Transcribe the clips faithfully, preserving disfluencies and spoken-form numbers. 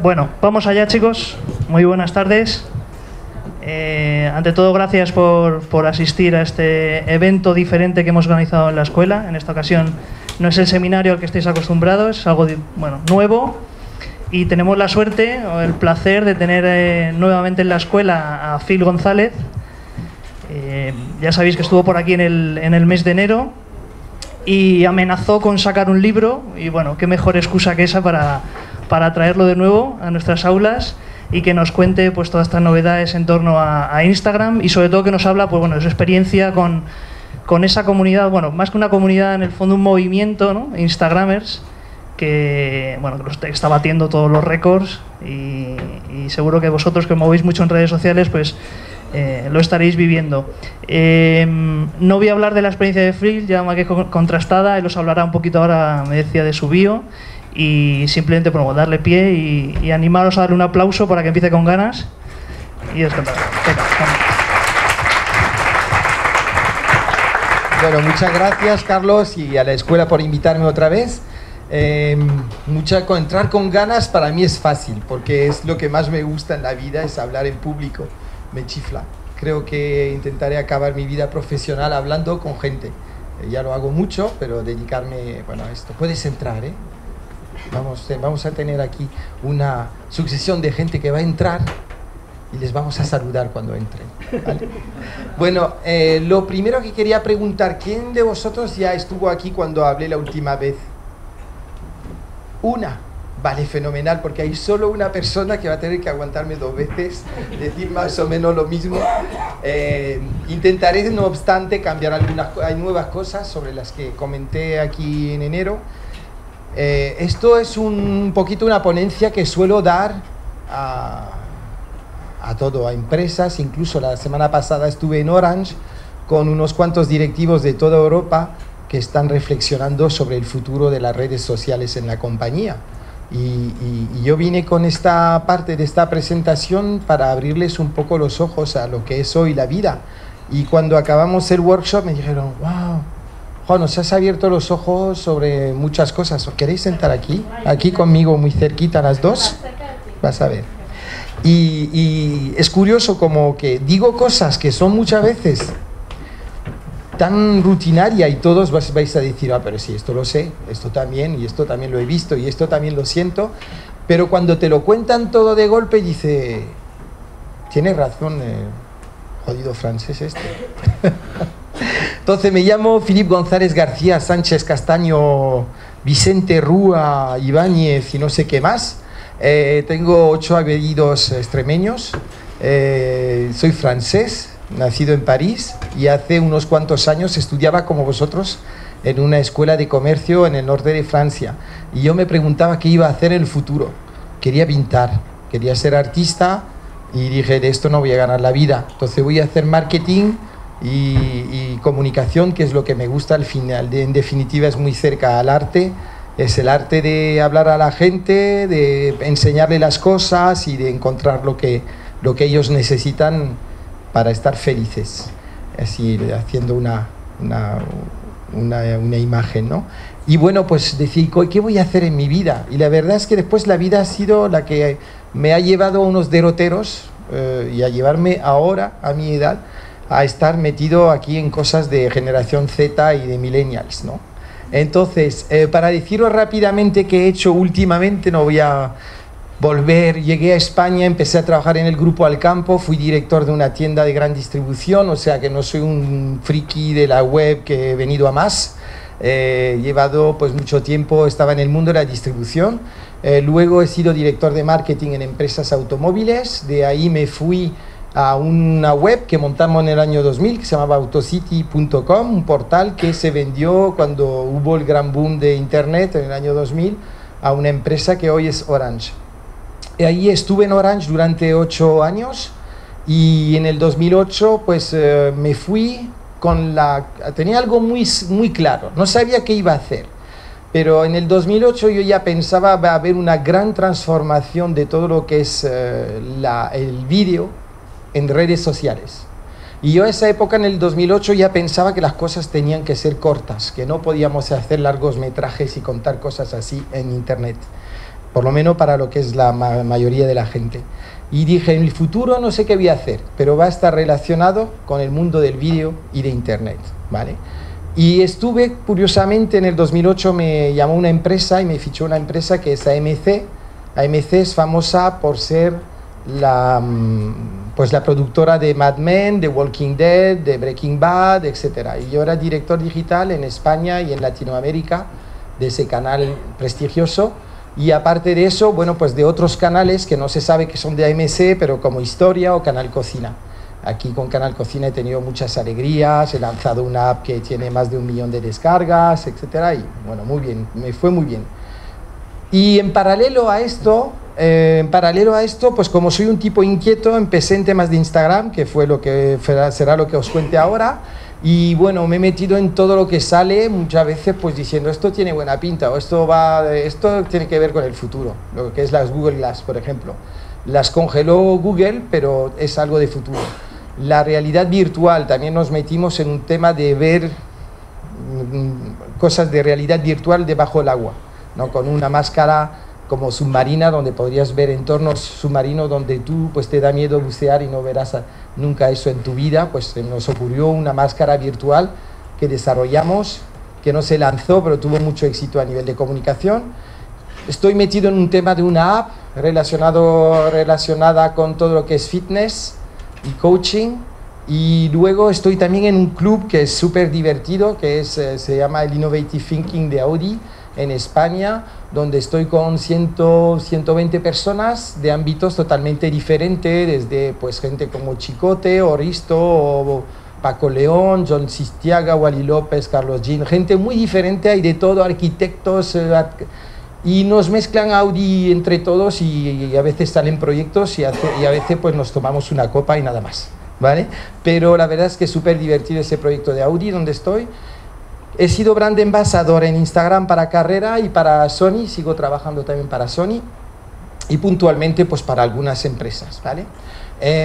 Bueno, vamos allá, chicos. Muy buenas tardes. Eh, ante todo, gracias por, por asistir a este evento diferente que hemos organizado en la escuela. En esta ocasión no es el seminario al que estáis acostumbrados, es algo bueno, nuevo. Y tenemos la suerte o el placer de tener eh, nuevamente en la escuela a Phil González. Eh, ya sabéis que estuvo por aquí en el, en el mes de enero y amenazó con sacar un libro. Y bueno, qué mejor excusa que esa para, para traerlo de nuevo a nuestras aulas y que nos cuente pues todas estas novedades en torno a, a Instagram y sobre todo que nos habla pues bueno de su experiencia con, con esa comunidad, bueno, más que una comunidad, en el fondo un movimiento, ¿no? Instagramers que bueno que está batiendo todos los récords y, y seguro que vosotros que os movéis mucho en redes sociales pues eh, lo estaréis viviendo. Eh, no voy a hablar de la experiencia de Phil, ya más que contrastada, él os hablará un poquito ahora, me decía, de su bio. Y simplemente bueno, darle pie y, y animaros a darle un aplauso para que empiece con ganas y descantar. Bueno, muchas gracias, Carlos, y a la escuela por invitarme otra vez. Eh, mucha, entrar con ganas para mí es fácil, porque es lo que más me gusta en la vida, es hablar en público. Me chifla. Creo que intentaré acabar mi vida profesional hablando con gente. Eh, ya lo hago mucho, pero dedicarme bueno, a esto. Puedes entrar, ¿eh? Vamos, vamos a tener aquí una sucesión de gente que va a entrar y les vamos a saludar cuando entren, ¿vale? Bueno, eh, lo primero que quería preguntar, ¿quién de vosotros ya estuvo aquí cuando hablé la última vez? Una. Vale, fenomenal, porque hay solo una persona que va a tener que aguantarme dos veces, decir más o menos lo mismo. Eh, intentaré, no obstante, cambiar algunas hay nuevas cosas sobre las que comenté aquí en enero. Eh, esto es un poquito una ponencia que suelo dar a, a todo, a empresas. Incluso la semana pasada estuve en Orange con unos cuantos directivos de toda Europa que están reflexionando sobre el futuro de las redes sociales en la compañía. Y, y, y yo vine con esta parte de esta presentación para abrirles un poco los ojos a lo que es hoy la vida. Y cuando acabamos el workshop me dijeron, wow, Juan, nos has abierto los ojos sobre muchas cosas. ¿Os queréis sentar aquí? Aquí conmigo, muy cerquita, las dos. Vas a ver. Y, y es curioso como que digo cosas que son muchas veces tan rutinaria y todos vais a decir, ah, pero sí, esto lo sé, esto también, y esto también lo he visto, y esto también lo siento. Pero cuando te lo cuentan todo de golpe, dice, tienes razón, eh, jodido francés este. Entonces me llamo Philip González García Sánchez Castaño Vicente Rúa Ibáñez y no sé qué más. Eh, tengo ocho apellidos extremeños, eh, soy francés, nacido en París, y hace unos cuantos años estudiaba como vosotros en una escuela de comercio en el norte de Francia. Y yo me preguntaba qué iba a hacer en el futuro. Quería pintar, quería ser artista y dije, de esto no voy a ganar la vida. Entonces voy a hacer marketing y, y comunicación, que es lo que me gusta al final. De, en definitiva es muy cerca al arte. Es el arte de hablar a la gente, de enseñarle las cosas y de encontrar lo que, lo que ellos necesitan para estar felices, así haciendo una, una, una, una imagen, ¿no? Y bueno, pues decir, ¿qué voy a hacer en mi vida? Y la verdad es que después la vida ha sido la que me ha llevado a unos derroteros eh, y a llevarme ahora, a mi edad, a estar metido aquí en cosas de generación Z y de millennials, ¿no? Entonces, eh, para deciros rápidamente qué he hecho últimamente, no voy a volver, llegué a España, empecé a trabajar en el Grupo Alcampo, fui director de una tienda de gran distribución, o sea que no soy un friki de la web que he venido a más. Eh, he llevado pues mucho tiempo, estaba en el mundo de la distribución. Eh, luego he sido director de marketing en empresas automóviles, de ahí me fui a una web que montamos en el año dos mil que se llamaba autocity punto com, un portal que se vendió cuando hubo el gran boom de internet en el año dos mil a una empresa que hoy es Orange. Y ahí estuve en Orange durante ocho años y en el dos mil ocho pues eh, me fui con la... tenía algo muy, muy claro, no sabía qué iba a hacer, pero en el dos mil ocho yo ya pensaba va a haber una gran transformación de todo lo que es eh, la, el vídeo en redes sociales. Y yo en esa época, en el dos mil ocho, ya pensaba que las cosas tenían que ser cortas, que no podíamos hacer largos metrajes y contar cosas así en internet. por lo menos para lo que es la ma mayoría de la gente. Y dije, en el futuro no sé qué voy a hacer, pero va a estar relacionado con el mundo del vídeo y de internet, ¿vale? Y estuve, curiosamente, en el dos mil ocho me llamó una empresa y me fichó una empresa que es A M C. A M C es famosa por ser la, pues la productora de Mad Men, de Walking Dead, de Breaking Bad, etcétera. Y yo era director digital en España y en Latinoamérica de ese canal prestigioso. Y aparte de eso, bueno, pues de otros canales que no se sabe que son de A M C, pero como Historia o Canal Cocina. Aquí con Canal Cocina he tenido muchas alegrías, he lanzado una app que tiene más de un millón de descargas, etcétera. Y bueno, muy bien, me fue muy bien. Y en paralelo a esto, eh, en paralelo a esto, pues como soy un tipo inquieto, empecé en temas de Instagram, que fue lo que será lo que os cuente ahora. Y bueno, me he metido en todo lo que sale, muchas veces pues diciendo esto tiene buena pinta o esto, va, esto tiene que ver con el futuro, lo que es las Google Glass, por ejemplo. Las congeló Google, pero es algo de futuro. La realidad virtual, también nos metimos en un tema de ver mm, cosas de realidad virtual debajo del agua, ¿no? Con una máscara como submarina, donde podrías ver entornos submarinos donde tú pues te da miedo bucear y no verás a, nunca eso en tu vida. Pues nos ocurrió una máscara virtual que desarrollamos, que no se lanzó, pero tuvo mucho éxito a nivel de comunicación. Estoy metido en un tema de una app relacionado, relacionada con todo lo que es fitness y coaching. Y luego estoy también en un club que es súper divertido, que es, eh, se llama el Innovative Thinking de Audi, en España, donde estoy con cien, ciento veinte personas de ámbitos totalmente diferentes, desde pues gente como Chicote, Oristo, o Paco León, John Sistiaga, Wally López, Carlos Jean, gente muy diferente, hay de todo, arquitectos, eh, y nos mezclan Audi entre todos y, y a veces salen proyectos y, hace, y a veces pues nos tomamos una copa y nada más, ¿vale? Pero la verdad es que es súper divertido ese proyecto de Audi donde estoy. He sido brand embajador en Instagram para Carrera y para Sony, sigo trabajando también para Sony y puntualmente pues para algunas empresas, ¿vale? Eh,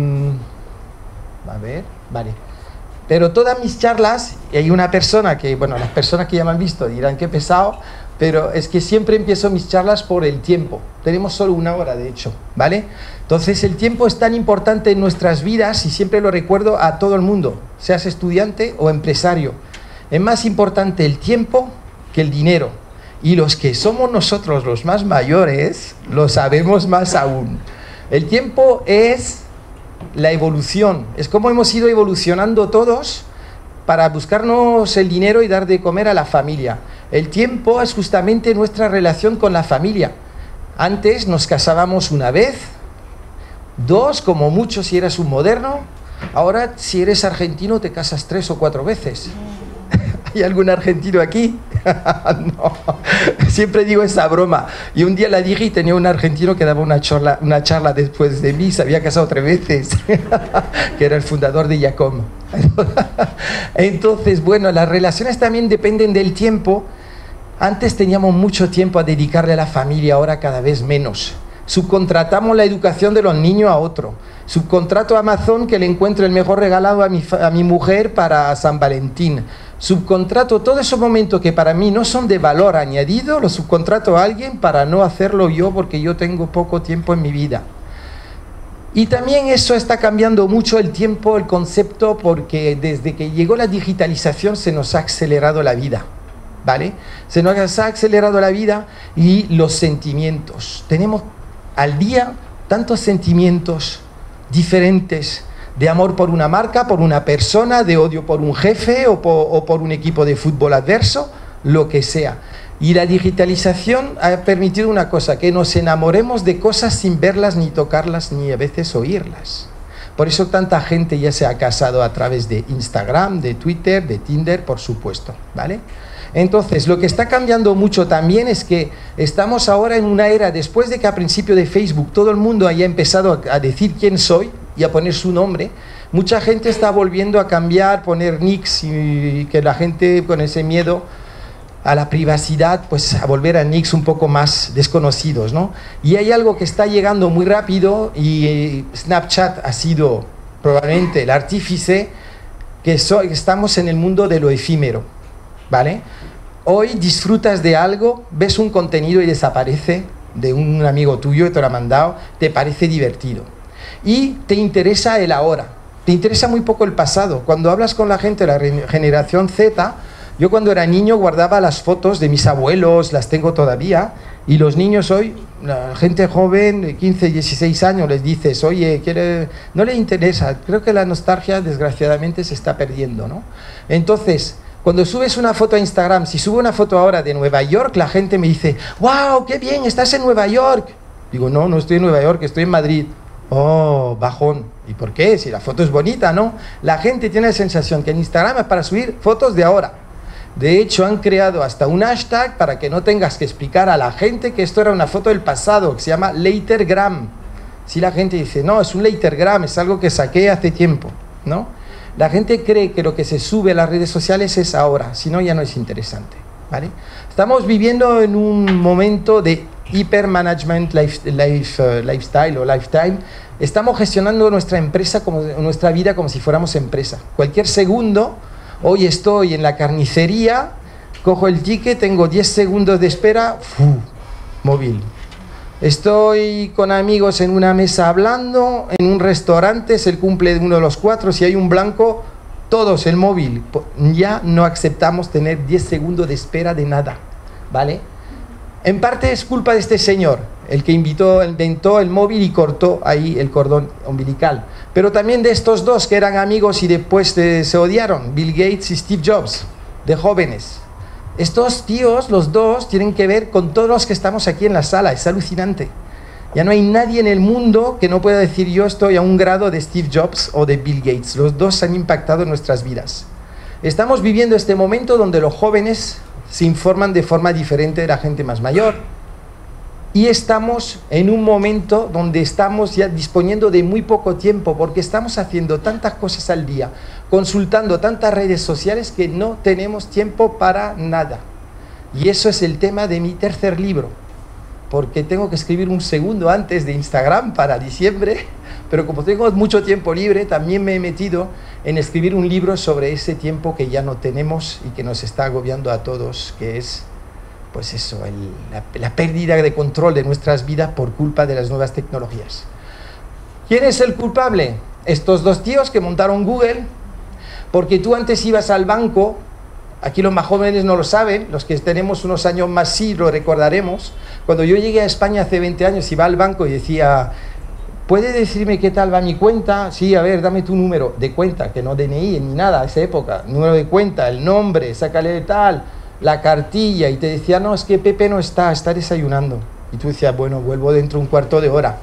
a ver, vale. Pero todas mis charlas, y hay una persona que, bueno, las personas que ya me han visto dirán que pesado, pero es que siempre empiezo mis charlas por el tiempo. Tenemos solo una hora, de hecho, ¿vale? Entonces el tiempo es tan importante en nuestras vidas y siempre lo recuerdo a todo el mundo, seas estudiante o empresario. Es más importante el tiempo que el dinero. Y los que somos nosotros los más mayores, lo sabemos más aún. El tiempo es la evolución. Es como hemos ido evolucionando todos para buscarnos el dinero y dar de comer a la familia. El tiempo es justamente nuestra relación con la familia. Antes nos casábamos una vez, dos, como mucho si eras un moderno. Ahora, si eres argentino, te casas tres o cuatro veces. ¿Hay algún argentino aquí? No, siempre digo esa broma. Y un día la dije y tenía un argentino que daba una charla, una charla después de mí, se había casado tres veces, que era el fundador de Yacom. Entonces, bueno, las relaciones también dependen del tiempo. Antes teníamos mucho tiempo a dedicarle a la familia, ahora cada vez menos. Subcontratamos la educación de los niños a otro. Subcontrato a Amazon que le encuentro el mejor regalado a mi, a mi mujer para San Valentín. Subcontrato todos esos momentos que para mí no son de valor añadido, los subcontrato a alguien para no hacerlo yo porque yo tengo poco tiempo en mi vida. Y también eso está cambiando mucho el tiempo, el concepto, porque desde que llegó la digitalización se nos ha acelerado la vida, ¿vale? Se nos ha acelerado la vida y los sentimientos. Tenemos al día tantos sentimientos diferentes, de amor por una marca, por una persona, de odio por un jefe o por, o por un equipo de fútbol adverso, lo que sea. Y la digitalización ha permitido una cosa, que nos enamoremos de cosas sin verlas, ni tocarlas, ni a veces oírlas. Por eso tanta gente ya se ha casado a través de Instagram, de Twitter, de Tinder, por supuesto, ¿vale? Entonces, lo que está cambiando mucho también es que estamos ahora en una era, después de que a principio de Facebook todo el mundo haya empezado a decir quién soy y a poner su nombre, mucha gente está volviendo a cambiar, poner nicks y que la gente con ese miedo a la privacidad, pues a volver a nicks un poco más desconocidos, ¿no? Y hay algo que está llegando muy rápido y Snapchat ha sido probablemente el artífice, que so, estamos en el mundo de lo efímero, ¿vale? Hoy disfrutas de algo, ves un contenido y desaparece de un amigo tuyo que te lo ha mandado, te parece divertido. Y te interesa el ahora, te interesa muy poco el pasado. Cuando hablas con la gente de la generación Z, yo cuando era niño guardaba las fotos de mis abuelos, las tengo todavía, y los niños hoy, la gente joven de quince, dieciséis años, les dices, oye, ¿quiere? No le interesa. Creo que la nostalgia desgraciadamente se está perdiendo, ¿no? Entonces, cuando subes una foto a Instagram, si subo una foto ahora de Nueva York, la gente me dice, wow, qué bien, estás en Nueva York. Digo, no, no estoy en Nueva York, estoy en Madrid. Oh, bajón. ¿Y por qué? Si la foto es bonita, ¿no? La gente tiene la sensación que en Instagram es para subir fotos de ahora. De hecho, han creado hasta un hashtag para que no tengas que explicar a la gente que esto era una foto del pasado, que se llama Latergram. Si la gente dice, no, es un Latergram, es algo que saqué hace tiempo, ¿no? La gente cree que lo que se sube a las redes sociales es ahora, si no ya no es interesante, ¿vale? Estamos viviendo en un momento de hipermanagement life, life, uh, lifestyle o lifetime. Estamos gestionando nuestra empresa, como, nuestra vida como si fuéramos empresa. Cualquier segundo, hoy estoy en la carnicería, cojo el ticket, tengo diez segundos de espera, ¡fu! Móvil. Estoy con amigos en una mesa hablando, en un restaurante, es el cumple de uno de los cuatro, si hay un blanco, todos el móvil. Ya no aceptamos tener diez segundos de espera de nada, ¿vale? En parte es culpa de este señor, el que invitó, inventó el móvil y cortó ahí el cordón umbilical. Pero también de estos dos que eran amigos y después de, se odiaron, Bill Gates y Steve Jobs, de jóvenes. Estos tíos, los dos, tienen que ver con todos los que estamos aquí en la sala. Es alucinante. Ya no hay nadie en el mundo que no pueda decir yo estoy a un grado de Steve Jobs o de Bill Gates. Los dos han impactado en nuestras vidas. Estamos viviendo este momento donde los jóvenes se informan de forma diferente de la gente más mayor. Y estamos en un momento donde estamos ya disponiendo de muy poco tiempo porque estamos haciendo tantas cosas al día, consultando tantas redes sociales que no tenemos tiempo para nada. Y eso es el tema de mi tercer libro, porque tengo que escribir un segundo antes de Instagram para diciembre, pero como tengo mucho tiempo libre, también me he metido en escribir un libro sobre ese tiempo que ya no tenemos y que nos está agobiando a todos, que es pues eso, el, la, la pérdida de control de nuestras vidas por culpa de las nuevas tecnologías. ¿Quién es el culpable? Estos dos tíos que montaron Google, porque tú antes ibas al banco, aquí los más jóvenes no lo saben, los que tenemos unos años más sí lo recordaremos. Cuando yo llegué a España hace veinte años, iba al banco y decía, ¿puede decirme qué tal va mi cuenta? Sí, a ver, dame tu número de cuenta, que no D N I ni nada a esa época, número de cuenta, el nombre, sácale tal, la cartilla, y te decía, no, es que Pepe no está, está desayunando. Y tú decías, bueno, vuelvo dentro de un cuarto de hora.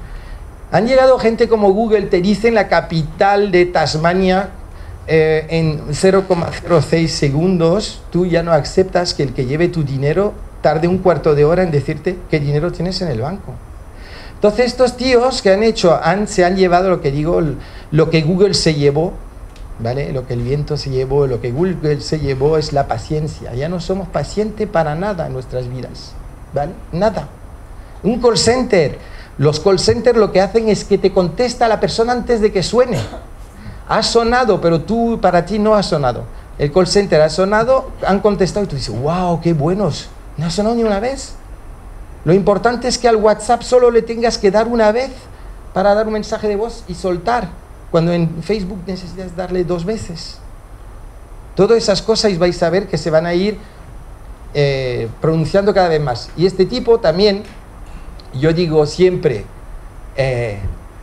Han llegado gente como Google, te dicen la capital de Tasmania eh, en cero coma cero seis segundos, tú ya no aceptas que el que lleve tu dinero tarde un cuarto de hora en decirte qué dinero tienes en el banco. Entonces estos tíos que han hecho, han, se han llevado lo que digo, lo que Google se llevó, ¿vale? Lo que el viento se llevó, lo que Google se llevó es la paciencia. Ya no somos pacientes para nada en nuestras vidas, ¿vale? Nada. Un call center. Los call centers lo que hacen es que te contesta la persona antes de que suene. Ha sonado, pero tú, para ti no ha sonado. El call center ha sonado, han contestado y tú dices, wow, qué buenos. No ha sonado ni una vez. Lo importante es que al WhatsApp solo le tengas que dar una vez para dar un mensaje de voz y soltar, cuando en Facebook necesitas darle dos veces. Todas esas cosas vais a ver que se van a ir eh, pronunciando cada vez más. Y este tipo también, yo digo siempre, eh,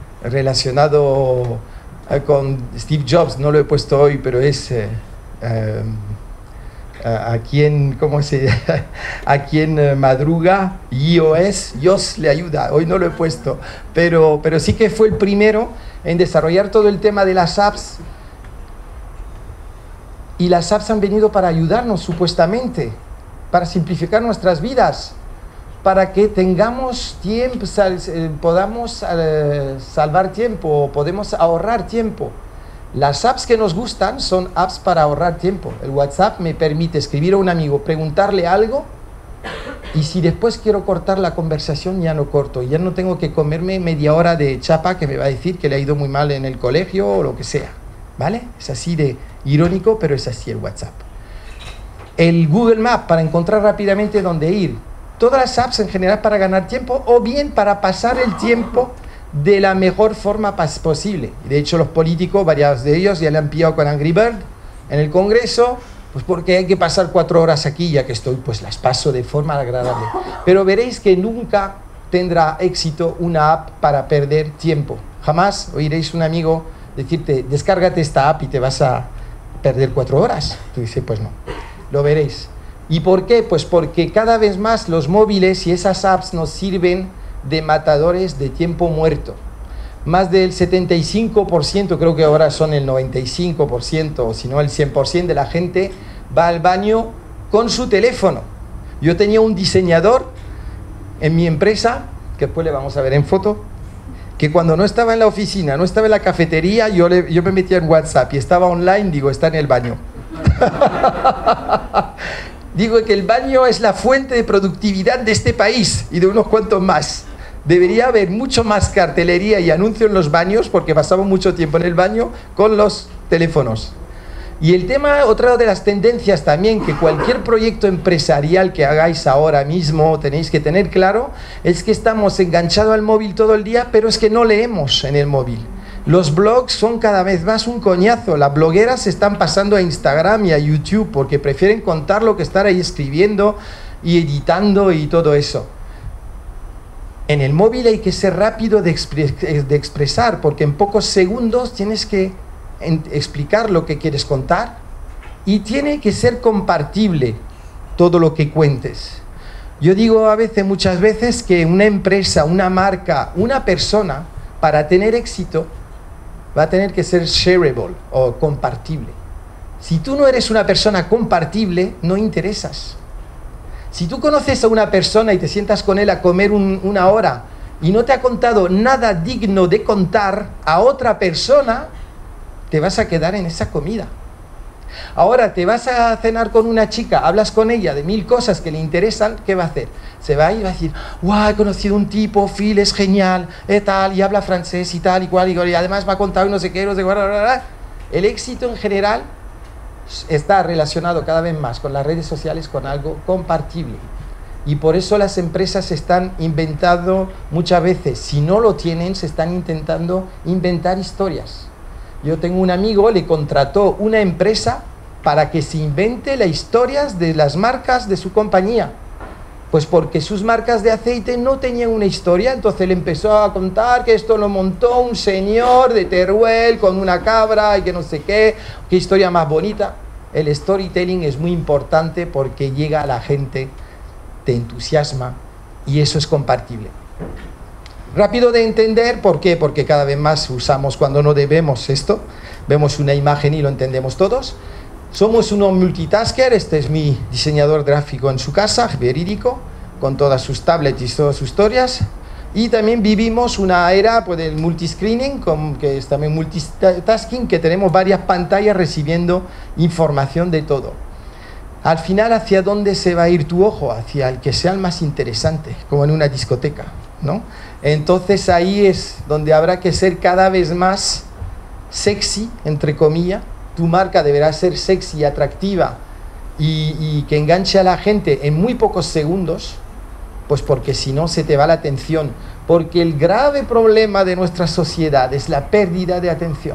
relacionado eh, con Steve Jobs, no lo he puesto hoy, pero es eh, eh, a, a quien, ¿cómo se a quien eh, madruga, iOS, Dios le ayuda, hoy no lo he puesto, pero, pero sí que fue el primero en desarrollar todo el tema de las apps, y las apps han venido para ayudarnos supuestamente, para simplificar nuestras vidas, para que tengamos tiempo, sal, eh, podamos eh, salvar tiempo, podemos ahorrar tiempo. Las apps que nos gustan son apps para ahorrar tiempo. El WhatsApp me permite escribir a un amigo, preguntarle algo, y si después quiero cortar la conversación, ya no corto. Ya no tengo que comerme media hora de chapa que me va a decir que le ha ido muy mal en el colegio o lo que sea, ¿vale? Es así de irónico, pero es así el WhatsApp. El Google Maps para encontrar rápidamente dónde ir. Todas las apps en general para ganar tiempo o bien para pasar el tiempo de la mejor forma posible. De hecho, los políticos, varios de ellos ya le han pillado con Angry Bird en el Congreso, pues porque hay que pasar cuatro horas aquí, ya que estoy, pues las paso de forma agradable. Pero veréis que nunca tendrá éxito una app para perder tiempo. Jamás oiréis un amigo decirte, descárgate esta app y te vas a perder cuatro horas. Tú dices, pues no, lo veréis. ¿Y por qué? Pues porque cada vez más los móviles y esas apps nos sirven de matadores de tiempo muerto. Más del setenta y cinco por ciento, creo que ahora son el noventa y cinco por ciento, o si no el cien por ciento de la gente va al baño con su teléfono. Yo tenía un diseñador en mi empresa, que después le vamos a ver en foto, que cuando no estaba en la oficina, no estaba en la cafetería, yo, le, yo me metía en WhatsApp y estaba online, digo, está en el baño. Digo que el baño es la fuente de productividad de este país y de unos cuantos más. Debería haber mucho más cartelería y anuncio en los baños, porque pasamos mucho tiempo en el baño con los teléfonos. Y el tema, otra de las tendencias también, que cualquier proyecto empresarial que hagáis ahora mismo tenéis que tener claro, es que estamos enganchados al móvil todo el día, pero es que no leemos en el móvil. Los blogs son cada vez más un coñazo. Las blogueras se están pasando a Instagram y a YouTube porque prefieren contarlo que estar ahí escribiendo y editando y todo eso. En el móvil hay que ser rápido de, expre de expresar, porque en pocos segundos tienes que explicar lo que quieres contar y tiene que ser compartible todo lo que cuentes. Yo digo a veces, muchas veces, que una empresa, una marca, una persona, para tener éxito, va a tener que ser shareable o compartible. Si tú no eres una persona compartible, no interesas. Si tú conoces a una persona y te sientas con él a comer un, una hora y no te ha contado nada digno de contar a otra persona, te vas a quedar en esa comida. Ahora te vas a cenar con una chica, hablas con ella de mil cosas que le interesan, ¿qué va a hacer? Se va a ir y va a decir, guau, he conocido un tipo, Phil es genial, eh, tal, y habla francés y tal, y cual, y, y además me ha contado y no sé qué, no sé qué. El éxito en general está relacionado cada vez más con las redes sociales, con algo compartible. Y por eso las empresas se están inventando muchas veces, si no lo tienen, se están intentando inventar historias. Yo tengo un amigo, le contrató una empresa para que se invente las historias de las marcas de su compañía. Pues porque sus marcas de aceite no tenían una historia, entonces le empezó a contar que esto lo montó un señor de Teruel con una cabra y que no sé qué, qué historia más bonita. El storytelling es muy importante porque llega a la gente, te entusiasma y eso es compartible. Rápido de entender, ¿por qué? Porque cada vez más usamos cuando no debemos esto, vemos una imagen y lo entendemos todos. Somos unos multitasker, este es mi diseñador gráfico en su casa, verídico, con todas sus tablets y todas sus historias. Y también vivimos una era pues, del multiscreening, con, que es también multitasking, que tenemos varias pantallas recibiendo información de todo. Al final, ¿hacia dónde se va a ir tu ojo? Hacia el que sea el más interesante, como en una discoteca, ¿no? Entonces ahí es donde habrá que ser cada vez más sexy, entre comillas. Tu marca deberá ser sexy, atractiva y, y que enganche a la gente en muy pocos segundos, pues porque si no se te va la atención. Porque el grave problema de nuestra sociedad es la pérdida de atención.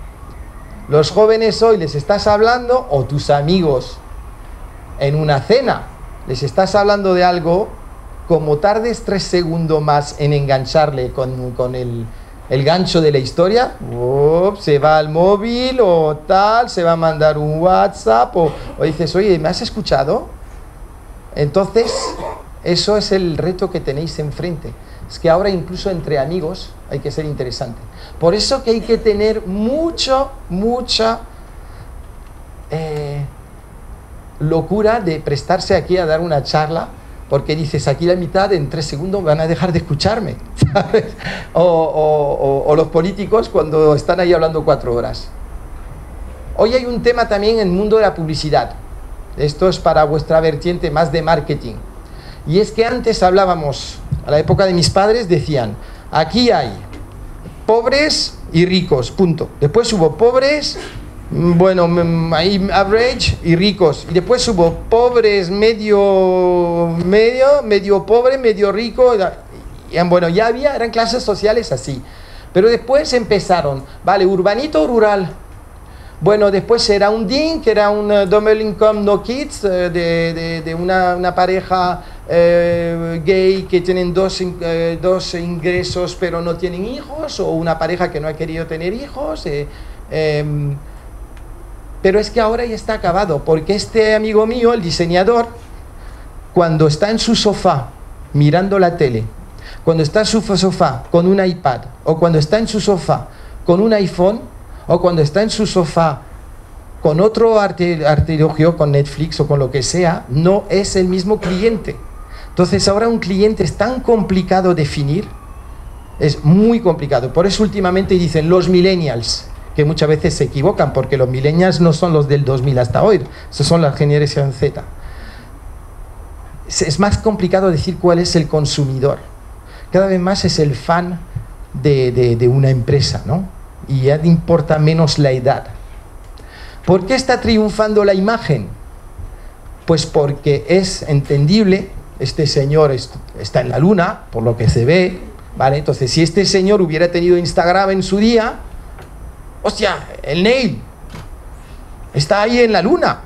Los jóvenes hoy les estás hablando, o tus amigos en una cena, les estás hablando de algo, como tardes tres segundos más en engancharle con, con el, el gancho de la historia, oh, se va al móvil o tal, se va a mandar un WhatsApp o, o dices, oye, ¿me has escuchado? Entonces, eso es el reto que tenéis enfrente. Es que ahora incluso entre amigos hay que ser interesante. Por eso que hay que tener mucho, mucha eh, locura de prestarse aquí a dar una charla, porque dices, aquí la mitad en tres segundos van a dejar de escucharme, ¿sabes? O, o, o, o los políticos cuando están ahí hablando cuatro horas. Hoy hay un tema también en el mundo de la publicidad. Esto es para vuestra vertiente más de marketing. Y es que antes hablábamos, a la época de mis padres decían, aquí hay pobres y ricos, punto. Después hubo pobres bueno, ahí average y ricos. Y después hubo pobres, medio, medio, medio pobre, medio rico. Y, bueno, ya había, eran clases sociales así. Pero después empezaron, vale, urbanito o rural. Bueno, después era un D I N, que era un uh, double income no kids, uh, de, de, de una, una pareja uh, gay que tienen dos, uh, dos ingresos pero no tienen hijos, o una pareja que no ha querido tener hijos. Eh, eh, pero es que ahora ya está acabado, porque este amigo mío, el diseñador, cuando está en su sofá mirando la tele, cuando está en su sofá con un iPad, o cuando está en su sofá con un iPhone, o cuando está en su sofá con otro artilugio, con Netflix o con lo que sea, no es el mismo cliente. Entonces ahora un cliente es tan complicado definir, es muy complicado. Por eso últimamente dicen los millennials, que muchas veces se equivocan, porque los millennials no son los del dos mil hasta hoy, esos son la generación Z. Es más complicado decir cuál es el consumidor. Cada vez más es el fan de, de, de una empresa, ¿no? Y ya importa menos la edad. ¿Por qué está triunfando la imagen? Pues porque es entendible, este señor está en la luna, por lo que se ve, ¿vale? Entonces, si este señor hubiera tenido Instagram en su día, hostia, el Neil está ahí en la luna.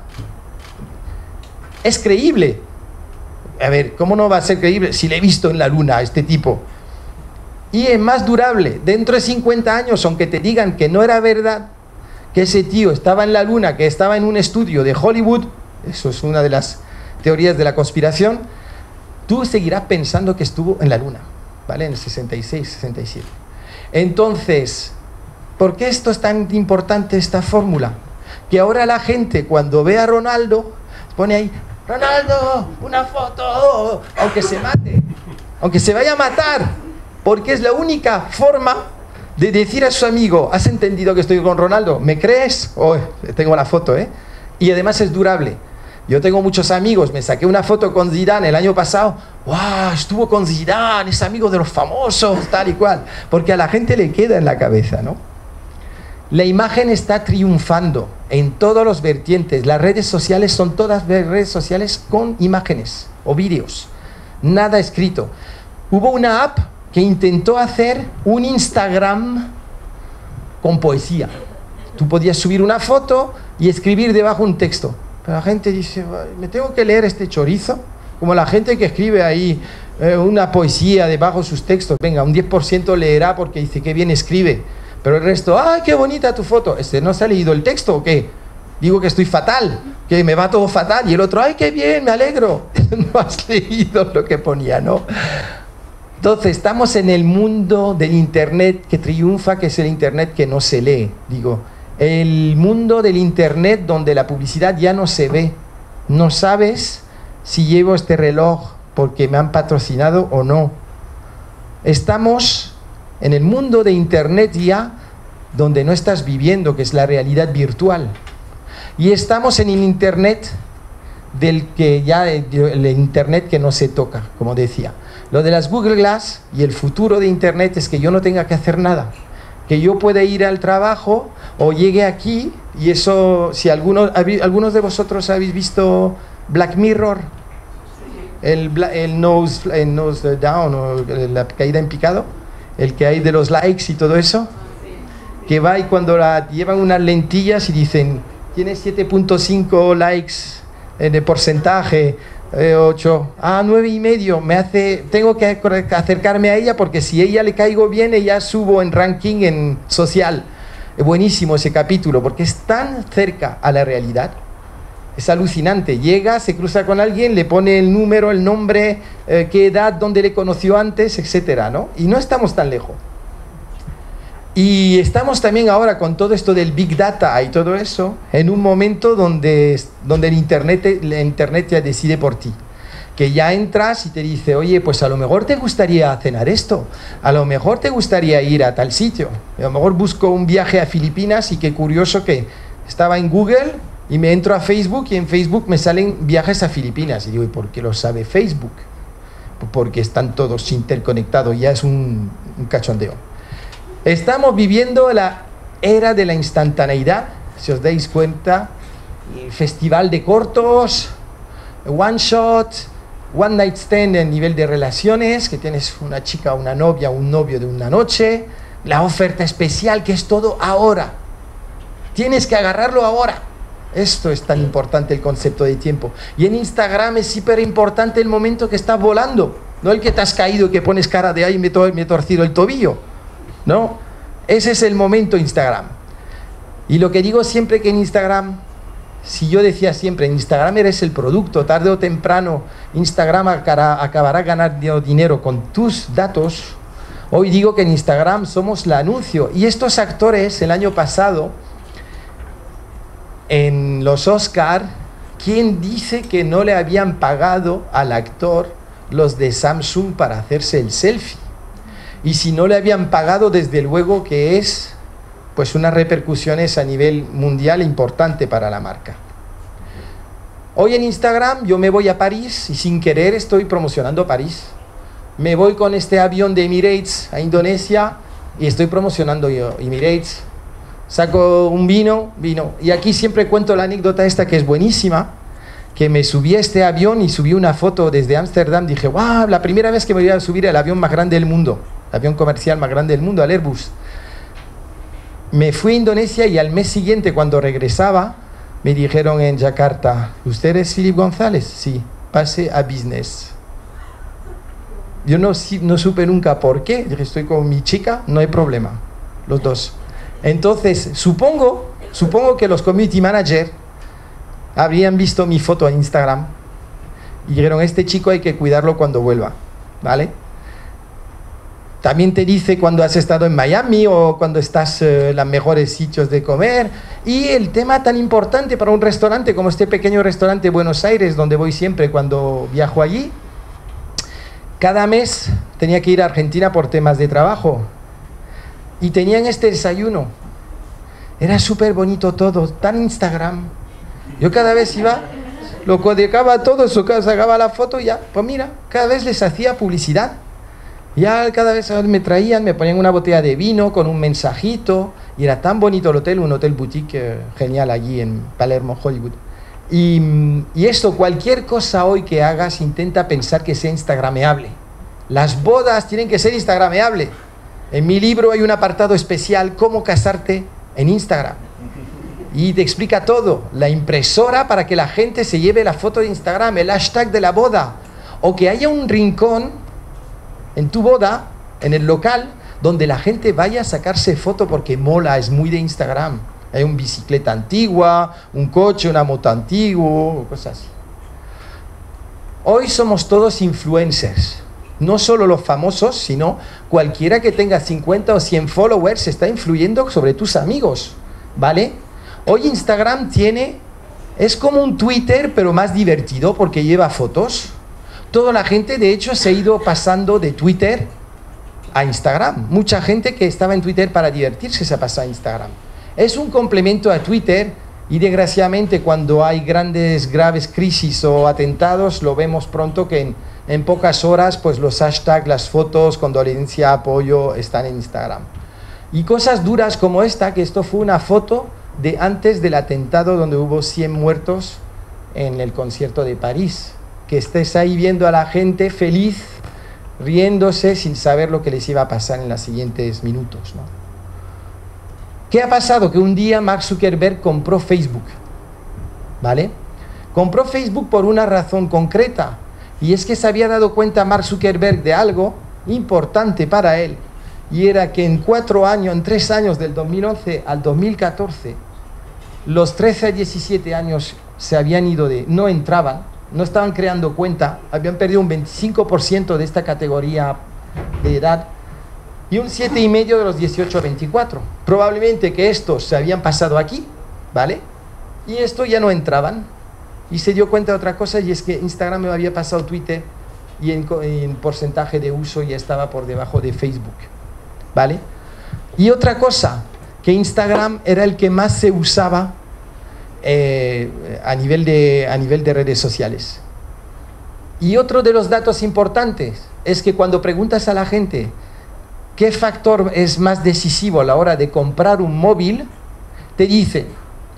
Es creíble. A ver, ¿cómo no va a ser creíble si le he visto en la luna a este tipo? Y es más durable. Dentro de cincuenta años, aunque te digan que no era verdad, que ese tío estaba en la luna, que estaba en un estudio de Hollywood, eso es una de las teorías de la conspiración, tú seguirás pensando que estuvo en la luna, ¿vale? En el sesenta y seis, sesenta y siete. Entonces, ¿por qué esto es tan importante, esta fórmula? Que ahora la gente, cuando ve a Ronaldo, pone ahí, Ronaldo, una foto, aunque se mate, aunque se vaya a matar, porque es la única forma de decir a su amigo, ¿has entendido que estoy con Ronaldo? ¿Me crees? Oh, tengo la foto, ¿eh? Y además es durable. Yo tengo muchos amigos, me saqué una foto con Zidane el año pasado, ¡wow! Estuvo con Zidane, es amigo de los famosos, tal y cual. Porque a la gente le queda en la cabeza, ¿no? La imagen está triunfando en todos los vertientes. Las redes sociales son todas redes sociales con imágenes o vídeos, nada escrito. Hubo una app que intentó hacer un Instagram con poesía. Tú podías subir una foto y escribir debajo un texto. Pero la gente dice, ¿me tengo que leer este chorizo? Como la gente que escribe ahí eh, una poesía debajo de sus textos. Venga, un diez por ciento leerá porque dice que bien escribe. Pero el resto, ¡ay, qué bonita tu foto! ¿Este no se ha leído el texto o qué? Digo que estoy fatal, que me va todo fatal. Y el otro, ¡ay, qué bien, me alegro! No has leído lo que ponía, ¿no? Entonces, estamos en el mundo del Internet que triunfa, que es el Internet que no se lee. Digo, el mundo del Internet donde la publicidad ya no se ve. No sabes si llevo este reloj porque me han patrocinado o no. Estamos en el mundo de Internet ya donde no estás viviendo, que es la realidad virtual. Y estamos en el Internet del que ya, el Internet que no se toca, como decía. Lo de las Google Glass y el futuro de Internet es que yo no tenga que hacer nada, que yo pueda ir al trabajo o llegue aquí, y eso, si algunos, algunos de vosotros habéis visto Black Mirror, el, el, nose, el nose down, o la caída en picado, el que hay de los likes y todo eso, que va y cuando la, llevan unas lentillas y dicen, tiene siete punto cinco likes de porcentaje, Eh, ocho, ah, nueve y medio, me hace, tengo que acercarme a ella porque si a ella le caigo bien, ella subo en ranking en social. Es buenísimo ese capítulo porque es tan cerca a la realidad, es alucinante. Llega, se cruza con alguien, le pone el número, el nombre, eh, qué edad, dónde le conoció antes, etcétera, ¿no? Y no estamos tan lejos. Y estamos también ahora con todo esto del Big Data y todo eso, en un momento donde, donde el, internet, el Internet ya decide por ti. Que ya entras y te dice, oye, pues a lo mejor te gustaría cenar esto, a lo mejor te gustaría ir a tal sitio. A lo mejor busco un viaje a Filipinas y qué curioso que estaba en Google y me entro a Facebook y en Facebook me salen viajes a Filipinas. Y digo, ¿y por qué lo sabe Facebook? Porque están todos interconectados, ya es un, un cachondeo. Estamos viviendo la era de la instantaneidad si os dais cuenta, festival de cortos, one shot, one night stand en nivel de relaciones, que tienes una chica, una novia, un novio de una noche, la oferta especial, que es todo ahora. Tienes que agarrarlo ahora. Esto es tan importante, el concepto de tiempo. Y en Instagram es súper importante el momento que estás volando, no el que te has caído y que pones cara de ahí, me, to me he torcido el tobillo. No, ese es el momento Instagram. Y lo que digo siempre que en Instagram, si yo decía siempre, en Instagram eres el producto, tarde o temprano Instagram acabará ganando dinero con tus datos. Hoy digo que en Instagram somos el anuncio. Y estos actores, el año pasado, en los Oscar, ¿quién dice que no le habían pagado al actor los de Samsung para hacerse el selfie? Y si no le habían pagado, desde luego que es pues unas repercusiones a nivel mundial importante para la marca. Hoy en Instagram yo me voy a París y sin querer estoy promocionando París. Me voy con este avión de Emirates a Indonesia y estoy promocionando yo Emirates. Saco un vino, vino. Y aquí siempre cuento la anécdota esta que es buenísima, que me subí a este avión y subí una foto desde Ámsterdam. Dije, wow, la primera vez que me voy a subir al avión más grande del mundo, el avión comercial más grande del mundo, al Airbus. Me fui a Indonesia y al mes siguiente, cuando regresaba, me dijeron en Yakarta, ¿usted es Philip González? Sí, pase a business. Yo no, no supe nunca por qué. Dije, estoy con mi chica, no hay problema, los dos. Entonces, supongo, supongo que los community managers habrían visto mi foto en Instagram y dijeron, este chico hay que cuidarlo cuando vuelva, ¿vale? También te dice cuando has estado en Miami o cuando estás eh, en los mejores sitios de comer. Y el tema tan importante para un restaurante como este pequeño restaurante Buenos Aires, donde voy siempre cuando viajo allí, cada mes tenía que ir a Argentina por temas de trabajo. Y tenían este desayuno. Era súper bonito todo, tan Instagram. Yo cada vez iba, lo codecaba todo, sacaba la foto y ya, pues mira, cada vez les hacía publicidad. Ya cada vez me traían, me ponían una botella de vino con un mensajito. Y era tan bonito el hotel, un hotel boutique eh, genial allí en Palermo, Hollywood. Y, y esto, cualquier cosa hoy que hagas, intenta pensar que sea instagrameable. Las bodas tienen que ser instagrameables. En mi libro hay un apartado especial, cómo casarte en Instagram. Y te explica todo. La impresora para que la gente se lleve la foto de Instagram, el hashtag de la boda. O que haya un rincón en tu boda, en el local, donde la gente vaya a sacarse foto porque mola, es muy de Instagram. Hay una bicicleta antigua, un coche, una moto antigua, cosas así. Hoy somos todos influencers. No solo los famosos, sino cualquiera que tenga cincuenta o cien followers está influyendo sobre tus amigos, ¿vale? Hoy Instagram tiene, es como un Twitter, pero más divertido porque lleva fotos. Toda la gente, de hecho, se ha ido pasando de Twitter a Instagram. Mucha gente que estaba en Twitter para divertirse se ha pasado a Instagram. Es un complemento a Twitter y desgraciadamente cuando hay grandes, graves crisis o atentados, lo vemos pronto que en, en pocas horas pues los hashtags, las fotos, condolencia, apoyo están en Instagram. Y cosas duras como esta, que esto fue una foto de antes del atentado donde hubo cien muertos en el concierto de París. Que estés ahí viendo a la gente feliz, riéndose sin saber lo que les iba a pasar en los siguientes minutos, ¿no? ¿Qué ha pasado? Que un día Mark Zuckerberg compró Facebook, ¿vale? Compró Facebook por una razón concreta, y es que se había dado cuenta Mark Zuckerberg de algo importante para él, y era que en cuatro años, en tres años, del dos mil once al dos mil catorce, los trece a diecisiete años se habían ido de, no entraban, no estaban creando cuenta, habían perdido un veinticinco por ciento de esta categoría de edad, y un siete coma cinco por ciento de los dieciocho a veinticuatro. Probablemente que estos se habían pasado aquí, ¿vale? Y estos ya no entraban. Y se dio cuenta de otra cosa, y es que Instagram me había pasado Twitter, y en, en porcentaje de uso ya estaba por debajo de Facebook, ¿vale? Y otra cosa, que Instagram era el que más se usaba eh, a, nivel de, a nivel de redes sociales. Y otro de los datos importantes es que cuando preguntas a la gente ¿qué factor es más decisivo a la hora de comprar un móvil? Te dicen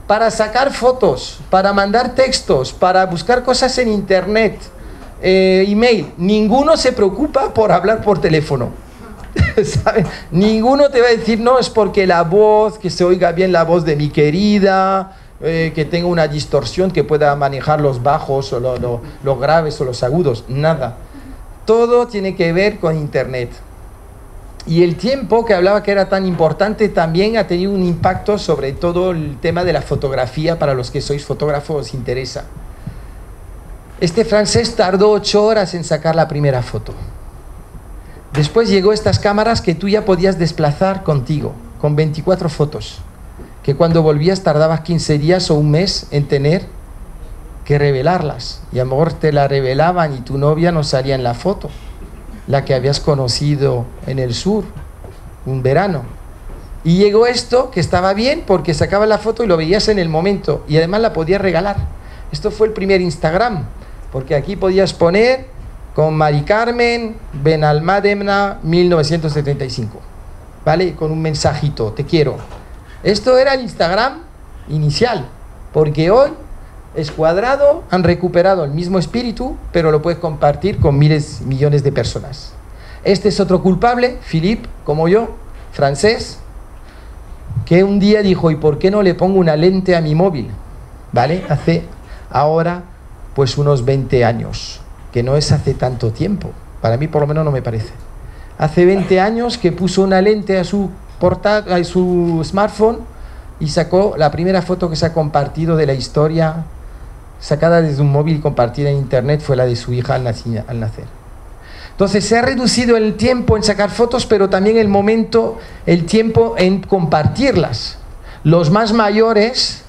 para sacar fotos, para mandar textos, para buscar cosas en internet, eh, email. Ninguno se preocupa por hablar por teléfono. ¿Sabes? Ninguno te va a decir, no, es porque la voz, que se oiga bien la voz de mi querida, eh, que tenga una distorsión, que pueda manejar los bajos o lo, lo, los graves o los agudos. Nada. Todo tiene que ver con internet. Y el tiempo que hablaba que era tan importante también ha tenido un impacto sobre todo el tema de la fotografía. Para los que sois fotógrafos os interesa. Este francés tardó ocho horas en sacar la primera foto. Después llegó estas cámaras que tú ya podías desplazar contigo, con veinticuatro fotos, que cuando volvías tardabas quince días o un mes en tener que revelarlas. Y a lo mejor te la revelaban y tu novia no salía en la foto, la que habías conocido en el sur, un verano. Y llegó esto, que estaba bien, porque sacabas la foto y lo veías en el momento, y además la podías regalar. Esto fue el primer Instagram, porque aquí podías poner con Mari Carmen Benalmádena mil novecientos setenta y cinco, ¿vale? Con un mensajito, te quiero. Esto era el Instagram inicial, porque hoy es cuadrado, han recuperado el mismo espíritu, pero lo puedes compartir con miles, millones de personas. Este es otro culpable, Philippe, como yo, francés, que un día dijo, ¿y por qué no le pongo una lente a mi móvil? ¿Vale? Hace ahora pues unos veinte años, que no es hace tanto tiempo, para mí por lo menos no me parece. Hace veinte años que puso una lente a su, portátil, a su smartphone y sacó la primera foto que se ha compartido de la historia, sacada desde un móvil y compartida en internet, fue la de su hija al nacer. Al nacer. Entonces se ha reducido el tiempo en sacar fotos, pero también el momento, el tiempo en compartirlas. Los más mayores,